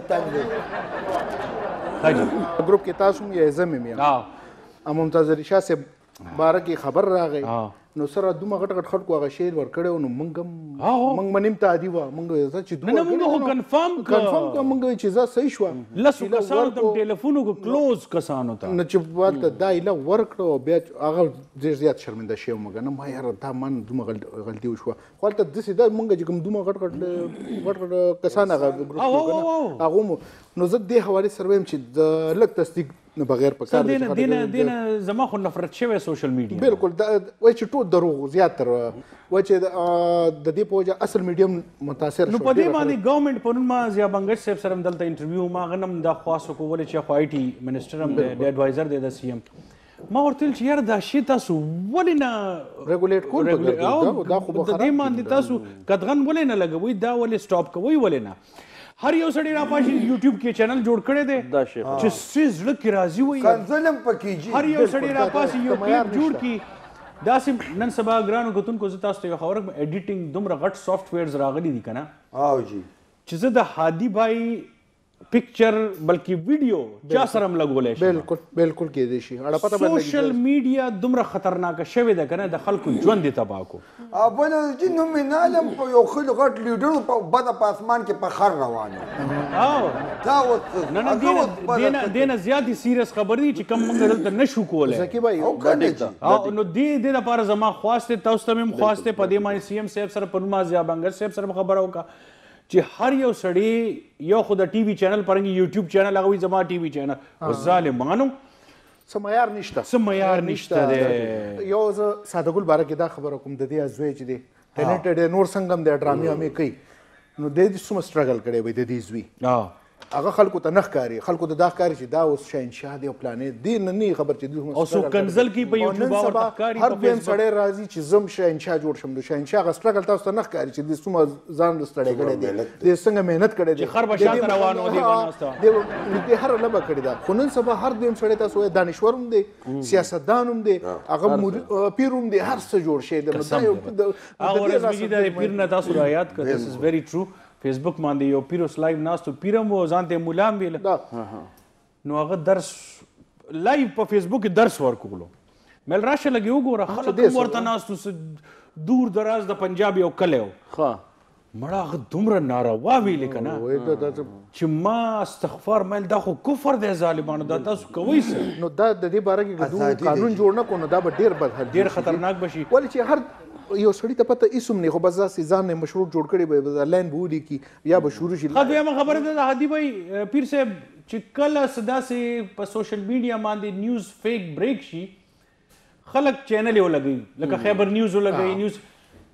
تنګ ښه ګروپ کې تاسو هم یې زم یم ممتاز علي شاه صاحب باره کې خبر راغی نو سره دومره غټ غټ خلکو هغه شعر ورکړی و نو موږ هم موږ منیم تعدي وه موږ چې نه موږ خو کنفرم کړه موږ چې زه صحیح شوه لسو کسانو ته ټلیفون وکړو کلوز کسانو ته نو چې هلته دا ایله ورکړه او بیا هغه ډېر زیات شرمنده شوی وم که نه ما یاره دا من دومره غلطي وشوه خو هلته داسې دا موږ چې کوم دومره غټ غټ کسان هغه هغه مو نو زه دې حوالې سره وایم چې د لږ تصدیق نه بغیر په کار دینه زما خو نفرت شوی سوشل میډیا بالکل وایي چې ټول دروغ زیاتره وایي چې د دې په وجه اصل میډیم متاثر نو په دې باندې ګورنمنت پرون ما ضیا بنګش صاحب سره دلته انټرویو ما غنم دا خواست وکړو ولې چې خو آی ټي منسټر هم دی ایډوایزر دی د سی ایم ما ورته ویل چې یاره دا شی تاسو ولې نه ریګولیټ کول دا خو د دې باندې تاسو قدغن ولې نه لګوئ دا ولې سټاپ کوئ ولې نه هر یو سړی راپاشي یوټیوب کې چینل جوړ کړی دی چې څه زړه کې راضي وي کنځل هم پکې هر یو سړی راپاسي یو کلیپ جوړ کړي داسې نن سبا ګرانو کتونکو زه تاسو ته یو خبره کوم ایډیټینګ دومره غټ سافټ ویرز راغلي دي که نه جی چې زه د هادي بھائی پکچر بلکې ویډیو چا سره هم لګولی شي بالکل کېدی شي سوشل میډیا دومره خطرناکه شوې ده که نه د خلکو ژوند یې تباه کړو بله چې نومینال هم په یو ښه غټ لیډر په بده په اسمان کې په خر روان دا اوس نه دې نه زیاتې سیریس خبرې دي چې کوم موږ دلته نشو کولی زکي بھاي نو دې دپاره زما خواست دی تاسو ته مې هم خواست دی په دې باندې سی ایم صاحب سره پرون ما ضیا بنګش صاحب سره خبره وکړه چې هر یو سړی یو خو د ټي وي چینل پرنګي یوټیوب چینل هغه وي زما ټي وي چینل او ظالمانو څه معیار نشته دی یو زه ساده ګل باره کې دا خبره کوم د دې زوی چې دی ټیلنټډ دی نور څنګه هم دی ډرامې وامې کوي نو دی څومره سټرګل کړی وي د دې زوی هغه خلکو ته نه ښکاري خلکو ته دا ښکاري چې دا اوس شهنشاه دی او پلانې دی نه خبر چې او څوک کنزل کوي په یوټیوب ورته ښکاري هر دویم سړی راځي چې زم شهنشاه جوړ شم د شهنشاه هغه سټرګل تاسو ته نه ښکاري چې د څومره ځان ستړی کړی دی د څنګه مهنت کړی دی خر به شاته روان و دی د هر لبه کړی دا خو نن سبا هر دویم سړی تاسو دانشور هم دی سیاستدان هم دی هغه پیر هم دی هر څه جوړ شي د هغه رسمي د پیر نه تاسو را یاد کړئ دس از ویری ټرو فیسبوک باندې یو پیر اوس لایو ناست پیرم و ځان ته مولا هم ویله نو هغه درس لایو په فیسبوک کې درس ورکولو مل راشه لګي وګوره خلک هم ورته ناست دور دراز د پنجاب یو کلی و مړه هغه دومره ناروا ویلې که نه چې ما استغفار مل دا خو کفر دی ظالمانو دا تاسو کوئ څه نو دا د دې باره کې قانون جوړ نه کړو نو دا به ډېر خطرناک به شي ولې چې هر یو سړی ته پته هېڅ هم نه خو بس داسې ځان نه مشروط جوړ کړی به آنلاین به ولیکي یا به شروع شي دویمه خبره ده د هادي بھائی پیر صاحب چې کله څه داسې په سوشل میډیا باندې نیوز فیک بریک شي خلک چینل یې ولګوي لکه خیبر نیوز ولګوي نیوز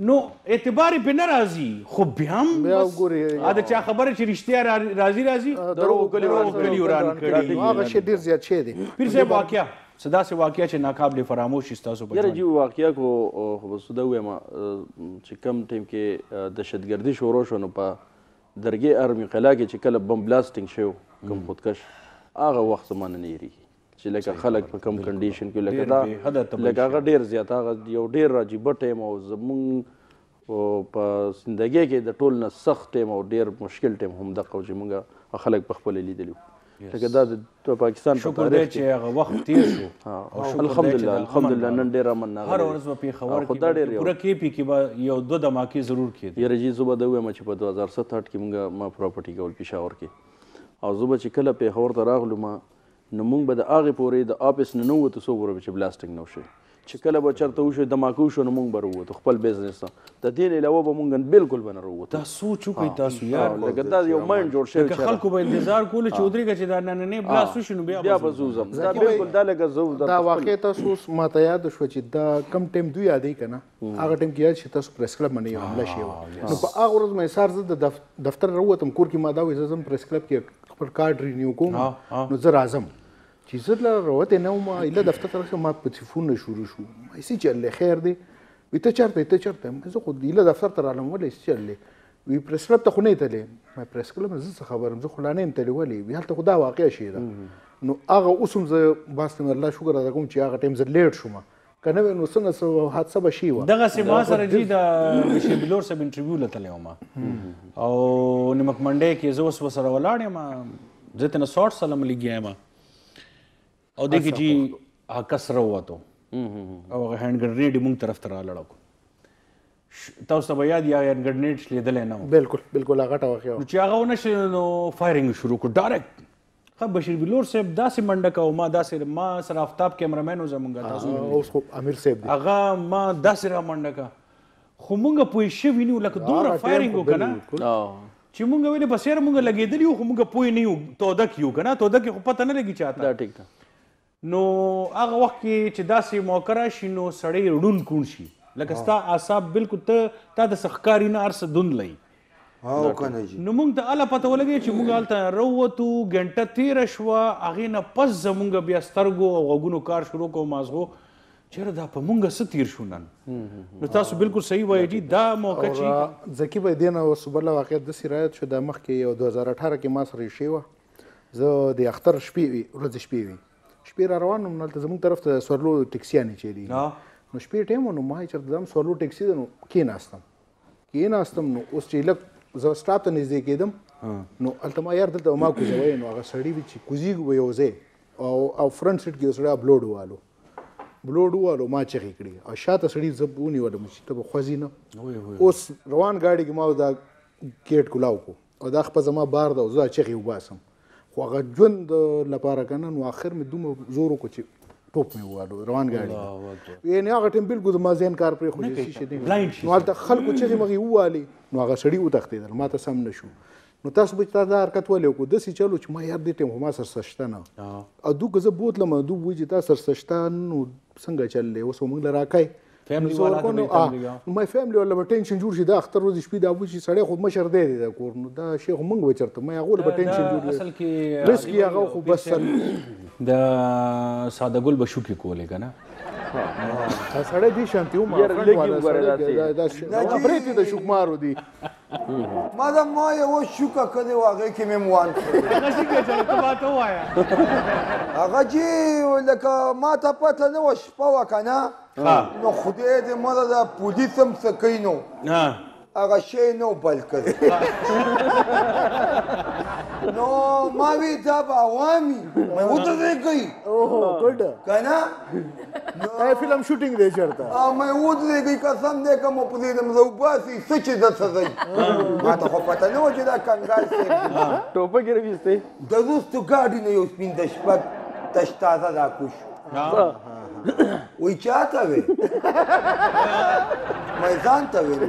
نو اعتبار پې نه راځي خو بیا هم د چا خبره چې رښتیا راځي دروغ کلي وران کړي هغه شی ډېر زیات شی دی پیر صاحب واقعه څه داسې واقعه چې ناقابل فراموش شي ستاسو په یاره جی واقعه کو خو وایم چې کم ټیم کې دهشتګردي شروع شو نو په درګې ارمي قلعه کې چې کله بم بلاسټینګ شو کوم خودکش هغه وخت زمانه نه هېرېږي چې لکه خلک په کم کنډیشن کې لکه هغه ډېر زیات هغه یو ډېر عجیبه ټایم او زمونږ په زندګۍ کې د ټول نه سخت ټایم او ډېر مشکل ټایم همدغه و چې مونږ خلک په خپله لیدلي لکه دا د پاکستان په شکر دی چې هغه وخت تېر شو الحمدلله نن ډېر امن هر ورځ به پېښور کې پوره KP کې به یو 2 دماکې ضرور کېدې یاره جي زه به دا ووایم چې په 2007 کې مونږ ما پراپرټي کول پېښور کې او زه به چې کله پېښور ته راغلو ما نو مونږ به د هغې پورې د آفس نه نه ووتو څو ورځې چې بلاسټینګ نه وشي چې کله به چېرته وشو دماکه وشو نو مونږ به راووتو خپل بزنس ته د دې نه علاوه به مونږ بلکل به نه راووتو دا سوچ وکړئ تاسو یار لکه دا یو مایند جوړ شوی که خلکو به انتظار کولو چې ودرېږه چې دا نننی بلاست وشي نو بیا به زه وځم دا بلکل دا لکه زه دا واقع تاسو اوس ماته یاد شوه چې دا کم ټایم دوی یادوي که نه هغه ټایم کې یاد چې تاسو پریس کلب باندې یو حمله شوې وه نو په هغه ورځ مې سهار زه د دفتر راووتم کور کې ما دا وایي زه ځم پریس کلب کې خپل کارډ رینیو کوم نو زه راځم چې زه راوتې نه وم ایله دفتر ته راشم ما په تلیفون نه شروع شو څه چل دی خیر دی وایي ته چېرته یې زه خو ایله دفتر ته رالم ولې څه چل دی وایي پریس کلب ته خو نه یې تللی ما پریس کلب زه څه خبرم زه خو لا نه یم تللی ولې وایي هلته خو دا واقع شوې ده نو هغه اوس هم زه باز ته مې الله شکر ادا کوم چې هغه ټایم زه لیټ شوم که نه وای نو څه نه څه حادثه به شي وه دغسې ما سره جي د بشیر بلور صاحب انټرویو له تللی وم او نمک منډۍ کې زه اوس ورسره ولاړ یم زه ته نه 100 ساله م لګیا یم او دې کې جي هغه کس راووتو او هغه هینډ ګرنیډ یې مونږ طرف ته رالاړو تاسو ته به یاد یا هینډ ګرنیډ لیدلی نه و بالکل هغه غټه واقعه نو چې هغه ونه شي نو فایرنګ شروع کړو ډایرکټ بشیر بلور صاحب داسې منډه کوو ما سره آفتاب کیمرامین و زمونږ تاسو اوس خو امیر صاحب دی هغه ما داسې را منډه کا خو مونږ پوه شوي نه یو لکه دومره فایرنګ و که نه چې مونږ ویلې بس یاره مونږ لګېدلي یو خو مونږ پوه نه یو تودک یو که نه تودک یې خو پته نه لګي چاته دا ټیک ده نو هغه وخت کې چې داسې موقع راشي نو سړی ړوند کوڼ شي لکه ستا اعصاب بالکل تا د څه ښکاري نه هر څه دوندلی نو مونږ ته هله پته ولګی چې مونږ هلته راووتو ګنټه تېره شوه هغې نه پس زمونږ بیا سترګو او غوږونو کار شروع کړو مازغو چېرې دا په مونږ څه تېر شو نن نو تاسو بالکل صحیح وایي جي دا موقع چې ذکي به دې نه اوس بله واقعیت داسې رایت شو دا مخکې یو 2018 کې ما سره شوې وه زه د اختر شپې وي ورځې شپې وي شپې را روان وم هلته زموږ طرف ته سورلو ټکسیانې چېرېږي نو شپې ټایم و نو ما چېرته ځم سورلو ټکسي ده نو کېناستم نو اوس چې لږ زه سټاپ ته نږدې کېدم نو هلته ما یار دلته ما کوزوی نو هغه سړي وي چې کوزېږو به یو ځای او فرنټ سیټ کې یو سړی بلوډ ووالو ما چغې کړي او شاته سړي زه ونیولم چې ته به خوځي نه اوس روان ګاډي کې ما دا ګیټ کولاو کو او دا خپه زما بار ده او زه چغې وباسم خو هغه ژوند لپاره که نه نو آخر مې دومره زور وکړو چې ټوپ مې ووالو روان ګاډي یعنې هغه ټایم بالکل زما ذهن کار پرېښود نو هلته خلکو چغې مغې ووالې نو هغه سړي وتښتېدل ما ته سم نه شو نو تاسو به تا دا حرکت ولې وکړو داسې چلو چې ما یار دې ټایم خو ما سر څه شته نه او دو که زه بوتلم دو وایي چې تا سر څه شته نو څنګه چل دی اوس موږ له راکئ ما فیملی والا به ټینشن جوړ شي دا اختر ورځې شپې دا وایي چې سړی خو مشر دی د کور نو دا شی خو موږ به چېرته ما هغو له به ټینشن جوړ رسک یې هغه خو بس د ساده ګل به شوکې کولې که نه سړی دې شانتي و پرېتې د شوکمارو دي ما یوه شوکه کړې وه هغې کې مې موان هغه چې لکه ما ته پته نه وه شپه وه که نه نو خدای دې مړه ده پولیس هم څه کوي نو هغه شی نه و بل کړی نو ما وی دا به عوامي مې ودرېږئ که نه فلم شوټینګ دی چېرته مې ودرېږئ قسم دی که مو پرېږدم زه وباسي څه چې درته ځئ ما ته خو پته نه وه چې دا کنګال صاحب ټوپک یې راویستی د وروستو ګاډي نه یو سپین د شپږ تش تازه راکوش وایي چاته وې مې ځان ته وې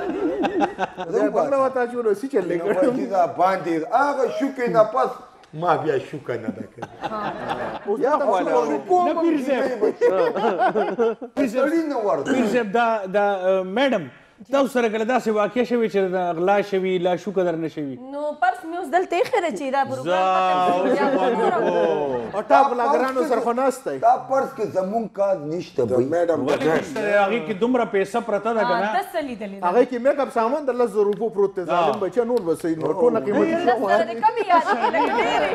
باندې هغه شوکې نه پس ما بیا شوکه نه ده کړې پیر صاحب دا میډم تاسو سره کله داسې واقع شوې چې غلا شوي لا شوکه درنه شوي نو پرس مې اوس دلته ایښی دی چې دا پروګرام او ټاپ لاګرانو سره خو ناست دی دا پرس کې زمونږ کار نشته بھائی هغې کې دومره پیسه پرته ده که نه دسه لیدلې ده هغې کې میک اپ سامان د 10,000 روپو پروت دی ظالم بچه نور به صحیح نور ټوله قیمتي شی لس زره دې کمې یاد کړې لکه ډېرې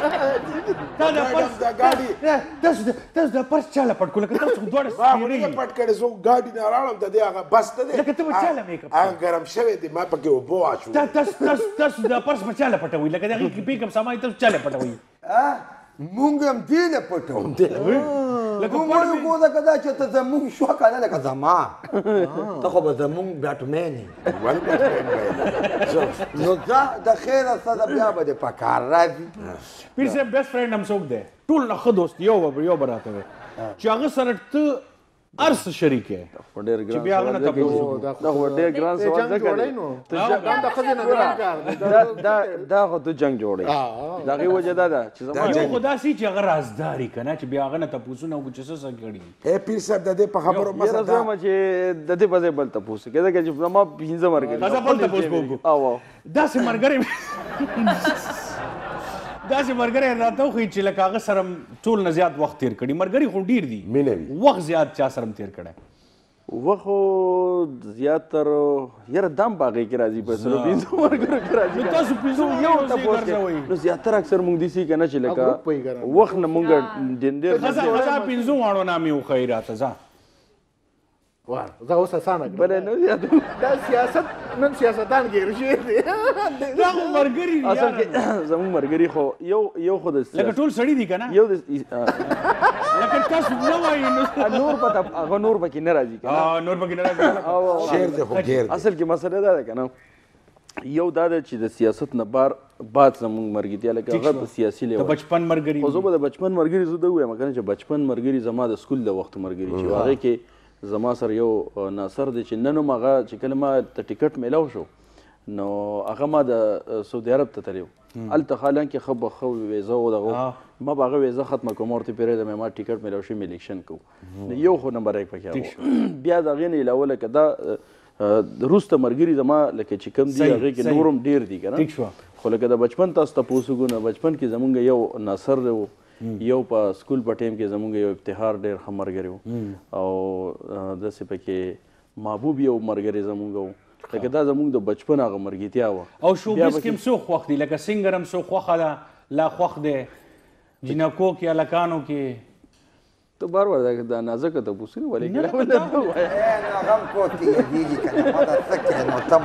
تاسو دا پرس چاله پټ کړو لکه تاسو دواړه سپېرې پټ کړی زه ګاډي نه راوړم د دې هغه بس ته دی لکه ته به چاله میک اپ هغه ګرم شوی دی ما پکې اوبه واچوم تاسو دا پرس به چاله پټوئ لکه د هغې کې میک اپ سامان تاسو چاله پټوئ مونږ هم دې نه پټو مونږ وایو دا که دا چې ته زمونږ شو که نه لکه زما ته خو به زمونږ بیټمین یې نو دا د خیره سره بیا به دې په کار راځي پیر صاحب بیسټ فرینډ هم څوک دی ټول نه ښه دوست یو به راته وی چې هغه سره ته هر څه شریک یې چې بیا هغه نه تپوس دا خو ډېر ګران سوال ده که دا خو ته جنګ جوړی د هغې وجه دا ده چې زما یو خو داسې چې هغه رازداري که نه چې بیا هغه نه تپوسونه وکړو چې څه څه کړي پیر صاحب د دې په خبرو یاره زه وایم چې د دې په ځای بل تپوس کېده که چې زما 15 ملګري راځه بل تپوس به وکړو داسې ملګری داسې ملګری راته وښیي چې لکه هغه سره ټول نه زیات وخت تېر کړي ملګري خو ډېر دي وخت زیات چا سره هم تېر کړی وخت خو زیاتر یاره دا هم په هغې کې راځي په 15 ملګرو کې راځي تاسو 15 یو تپوس کوي نو زیاتر اکثر مونږ داسې که نه چې لکه وخت نه مونږ ډېر ښځه 15 واړو نامې وښیي راته ځه زه اوس اسانه کړم بله نه زیات دا سیاست نن سیاستدان ګیر شوي دي دا خو ملګري دي اصل کې زموږ ملګري خو یو خو د لکه ټول سړي دي که نه یو د لکه تاسو نه وایي نور پته هغه نور پکې نه راځي که نه نور پکې نه راځي شعر دی خو ګیر دی اصل کې مسله دا ده که نه یو دا ده چې د سیاست نه بعد زموږ مرګرتیا لکه هغه په سیاسي لیول د بچپن ملګري خو زه به د بچپن ملګري زه دا ووایم که نه چې بچپن ملګري زما د سکول د وخت ملګري چې هغې کې زما سره یو ناصر دی چې نن هم هغه چې کله ما ته ټیکټ میلاو شو نو هغه ما د سعودي عرب ته تللی و هلته حالانکې ښه به ښه ویزه و دغه ما به هغه ویزه ختمه کړم ورته پرېږدم ما ټیکټ میلاو شوي مې الیکشن کوو یو خو نمبر 1 پکې هغه بیا د هغې نه علاوه لکه دا وروسته ملګري زما لکه چې کوم دي هغې کې نور هم ډېر دي که نه خو لکه د بچپن تاسو تپوس وکړو نو بچپن کې زمونږ یو ناصر دی و یو په سکول په ټایم کې زمونږ یو افتخار ډېر ښه ملګری و او داسې پکې محبوب یو ملګری زمونږ و لکه دا زمونږ د بچپن هغه ملګرتیا وه او شوبیز کې هم څوک خوښ دي لکه سینګر هم څوک خوښه ده لا خوښ دی جینکو کې هلکانو کې ته بار بار دا نازکه تپوسونه ولې کوې هغه هم کور کې یادېږي که نه ما دا څه کوې نو ته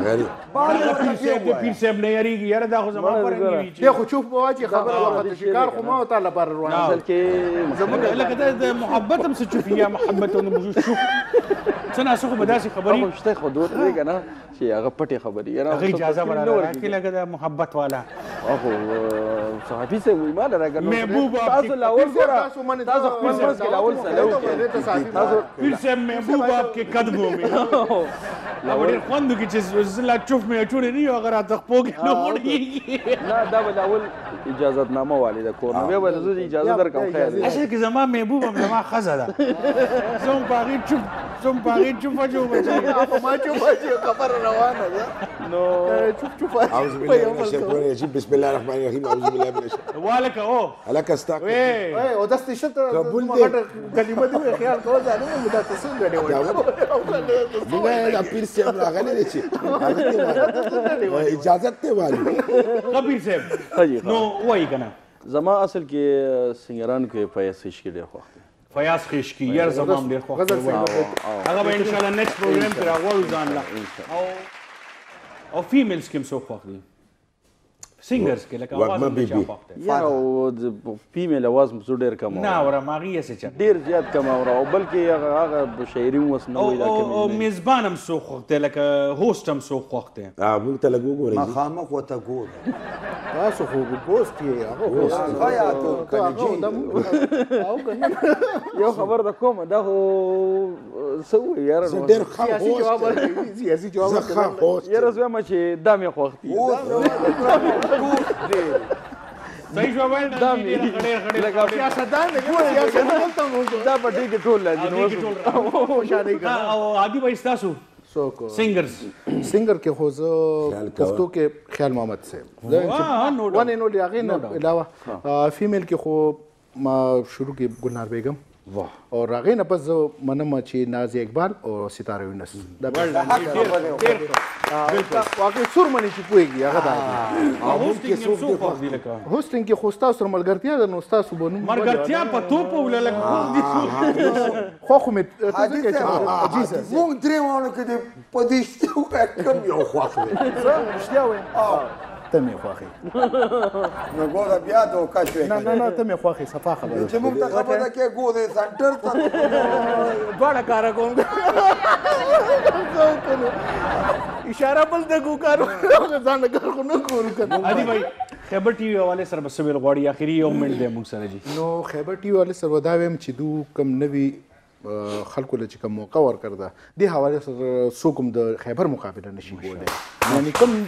پیر صاحب نه یارېږي یاره دا خو زما فرنګي وي دی خو چوپ به واچي خبره ورته شکار خو ما او تا لپاره روان اصل کې زمونږ لکه د محبت هم څه چوفي یا محبت او شوف څه ناسه خو به داسې خبرې خو شته خو دوت دی که نه چې هغه پټې خبرې هغه اجازه به راکړي لکه د محبت والا خو صحافي صاحب وایي ما له راګرنو محبوب تاسو لاول ګوره تاسو خپل منځ کې لاول سلام پیر صاحب محبوب آپ کے قدموں میں ډېر خوند وکړي چې زه لا چوف مې اچوړې نه یو هغه راته خپو کې نه غوړېږي نه دا به لاول اجازتنامه والې د کور نه بیا به زه اجازه درکړم خیر دی اصل کې زما محبوب هم زما ښځه ده زه هم په هغې چوپه چوپه چې ما چوپه چې خبره روانه ده نو چوپ اعوذ بالله من الشیطان الرجیم بسم الله الرحمن الرحیم اعوذ بالله من الشیطان والکه او الک استغفر او داسې شته قبول دی کلمه دی خیال کوه ځانه مو دا څه غړې موږ د پیر صاحب راغلی دی چې اجازت ته وایي پیر صاحب نو وایي که نه زما اصل کې سنګرانو کې فیاض خشکي ډېر خوښ دی فیاض خشکي یار زما هم ډېر خوښ دی هغه به انشاءالله نیکسټ پروګرام کې راغواړو ځان له او فیمیلز کې هم څوک خوښ دي سینګرز کې لکه اواز هم چا خوښ دی یا او فیمیل اواز مو ډېر کم نه اورم هغې هسې چا ډېر زیات کم اورم او بلکې هغه شاعري هم اوس نه وایي او میزبان هم څوک خوښ دی لکه هوسټ هم څوک خوښ دی موږ ته لږ وګورئ مخامخ ورته ګورو تاسو خو ګوست یې یو خبر د کومه دا خو څه وایي یاره ډېر ښه سیاسي جواب یاره زه وایم چې دا مې خوښ دي صحیح جواب وایي دا مې سیاستدان دا په دې کې ټول لازم او عادي به ستاسو څوک سنگرز سنگر کې خو زه پښتو کې خیال محمد صاحب ون اینو هغې نه علاوه فیمیل کې خو ما شروع کې ګلنار بیگم اور هغې نه پس زه منم چې نازیه اقبال او ستاره یونس واقعي سور منې چې پوهېږي هغه دا هوسټینګ کې خو ستاسو سره ملګرتیا ده نو ستاسو به نوم ملګرتیا په توپ وله خو خو مې مونږ درې واړو کې د په دې شته کم یو خوښ دی رښتیا وایم ته مې خوښې نو ګوره بیا دوکه شوې نه ته مې خوښې صفا خبره چې مونږ ته خبره کې ګورې سنټر ته دواړه کاره کوم اشاره بل د کو کارو ځان نه کار خو نه کول کنه هادي بھائی خیبر ټي وي حواله سره بس ویل غواړي اخري یو منټ دی موږ سره جی نو خیبر ټي وي حواله سره دا ویم چې دو کم نوي خلکو له چې کوم موقع ورکړه دې حواله سره څوک هم د خیبر مقابله نشي کولی یعنی کوم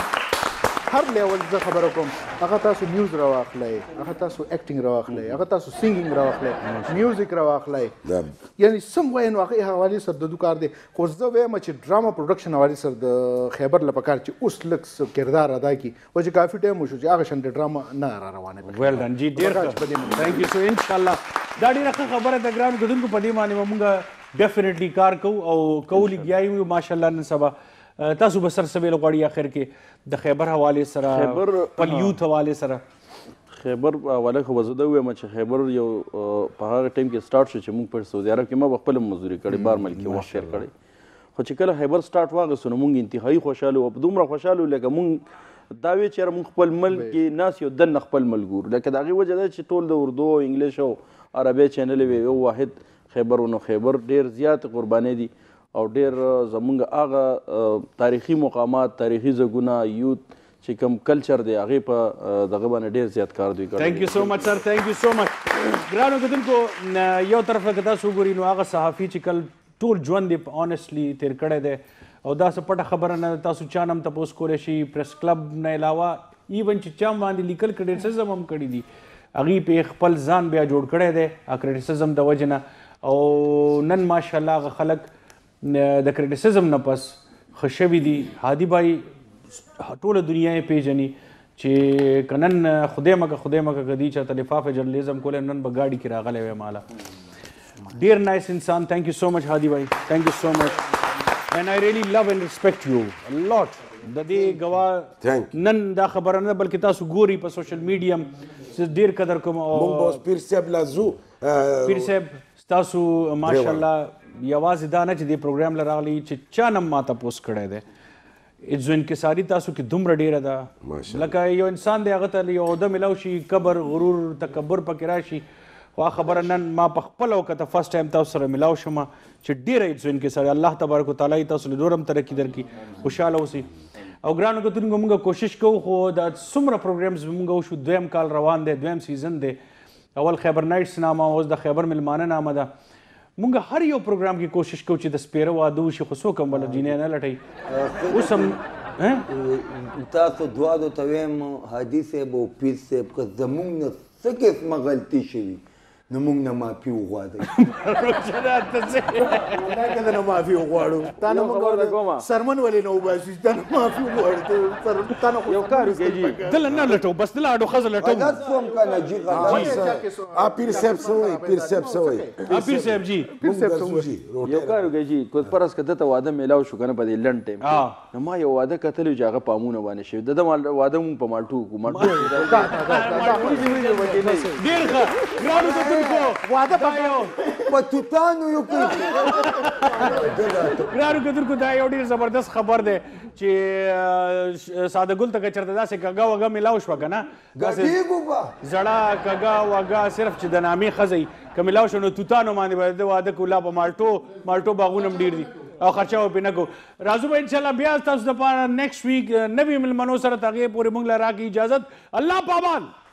هر لیول زه خبره کوم هغه تاسو نیوز راواخلئ هغه تاسو اکټینګ راواخلئ هغه تاسو سینګینګ راواخلئ میوزیک راواخلئ یعنی سم وایي نو هغې حوالې سره د دو کار دی خو زه وایم چې ډراما پروډکشن حوالې سره د خیبر له پکار چې اوس لږ کردار ادا کړي و چې کافي ټایم وشو چې هغه شانتې ډراما نه را روانه ویل ډن جی ډېر ښه تھینک یو سو انشاءالله دا ډېره ښه خبره ده ګرانو کتونکو په دې باندې به مونږ ډیفینیټلی کار کوو او کوو لګیا یو ماشاءالله نن سبا تاسو به سر څه ویل غواړئ اخر کې د خیبر حوالې سره خپل یوت حوالې سره خیبر حواله خو زه دا ویم چې خیبر یو په هغه ټایم کې سٹارټ شو چې موږ په سعودي عرب کې ما به خپل مزدوري کړې بار ملک کې وخت تیر کړی خو چې کله خیبر سٹارټ واغستو نو موږ انتهایی خوشحاله وو دومره خوشحاله لکه موږ دا وی چې موږ خپل ملک کې ناس یو دنه خپل ملګور لکه د هغې وجه ده چې ټول د اردو او انګلیش او عربي چینل وی یو واحد خیبر نو خیبر ډېر زیات قربانۍ دي او ډېر زمونږ هغه تاریخي مقامات تاریخي ځایونه یوت چې کوم کلچر دی هغې په دغه باندې ډېر زیات کار دوی کړی تھینک یو سو مچ سر تھینک یو سو مچ ګرانو کتونکو یو طرف نه که تاسو وګورئ نو هغه صحافي چې کل ټول ژوند یې اونیسټلی تیر کړی دی او دا څه پټه خبره نه ده تاسو چا نه هم تپوس کولی شي پریس کلب نه علاوه ایون چې چا باندې لیکل کریټیسزم هم کړي دي هغې پې خپل ځان بیا جوړ کړی دی کریټیسزم د وجې نه او نن ماشاءالله هغه خلک د کریټیسزم نه پس ښه شوي دي هادي بھائی ټوله دنیا یې پیژني چې که نن خدای مکه که دوی چاته لفاف جرنالیزم کولی نن به ګاډي کې راغلی وی ماله ډېر نایس انسان تھینک یو سو مچ هادي بھائی تھینک یو سو مچ اینڈ آئی ریئلی لو اینڈ ریسپیکٹ یو لاٹ د دې ګواه نن دا خبره نه بلکې تاسو ګورئ په سوشل میډیا ډېر قدر کوم مونږ پیر صاحب لا ځو پیر صاحب ستاسو ماشاءالله یوازې دا نه چې دې پروګرام له راغلی چې چا نه ما تپوس کړی دی عزو انکساري تاسو کې دومره ډېره ده لکه یو انسان دی هغه ته یو عہده میلاو شي کبر غرور تکبر پکې راشي خو خبره نن ما په خپله وکته فرسټ ټایم تاسو سره میلاو شمه چې ډېره عزو انکساري الله تبارک وتعالی تاسو له نور هم ترقي درکړي خوشحاله اوسئ او ګرانو کتونکو موږ کوشش کوو خو د څومره پروګرامز موږ وشو دویم کال روان دی دویم سیزن دی اول خیبر نایټس نامه اوس د خیبر ملمانه نامه ده مونږ هر یو پروګرام کې کوشش کوو چې د سپیره واده وشي خو څوک هم بله جینۍ نه لټوي اوس هم تاسو دواړو ته وایم حاجي صاحب او پیر صاحب که زموږ نه څه قسمه غلطي شوي نو موږ نه معافي وغواړئ که نه معافي وغواړو تا نه موږ سرمن ولې نه وباسي تا نه معافي وغواړو یو کار وکړئ جي دله نه لټو بس دله اډو ښځه لټو غلط سوم که نه جي غلط پیر صاحب څه وایي پیر صاحب څه وایي پیر صاحب جی یو کار وکړئ جي فرض که دته واده میلاو شو که نه په دې لنډ ټایم کې نو ما یو واده کتلی چې هغه پامونه باندې شوي د ده واده مونږ په مالټو وکړو ډېر ښه ګرانو کتونکو واده په توتانو یو ګرانو کتونکو دا یو ډېر زبردست خبر دی چې ساده ګل ته که چېرته داسې کږه وږه میلاو شوه که نه زړه کږه وږه صرف چې د نامې ښځه که میلاو شو نو توتانو باندې به د واده کړو لا په مالټو باغونه هم ډېر دي او خرچه به پرې نه کوو راځو به انشاءالله بیا تاسو دپاره نیکسټ ویک نوي مېلمنو سره تر هغې پورې موږ له راکړي اجازت الله پامان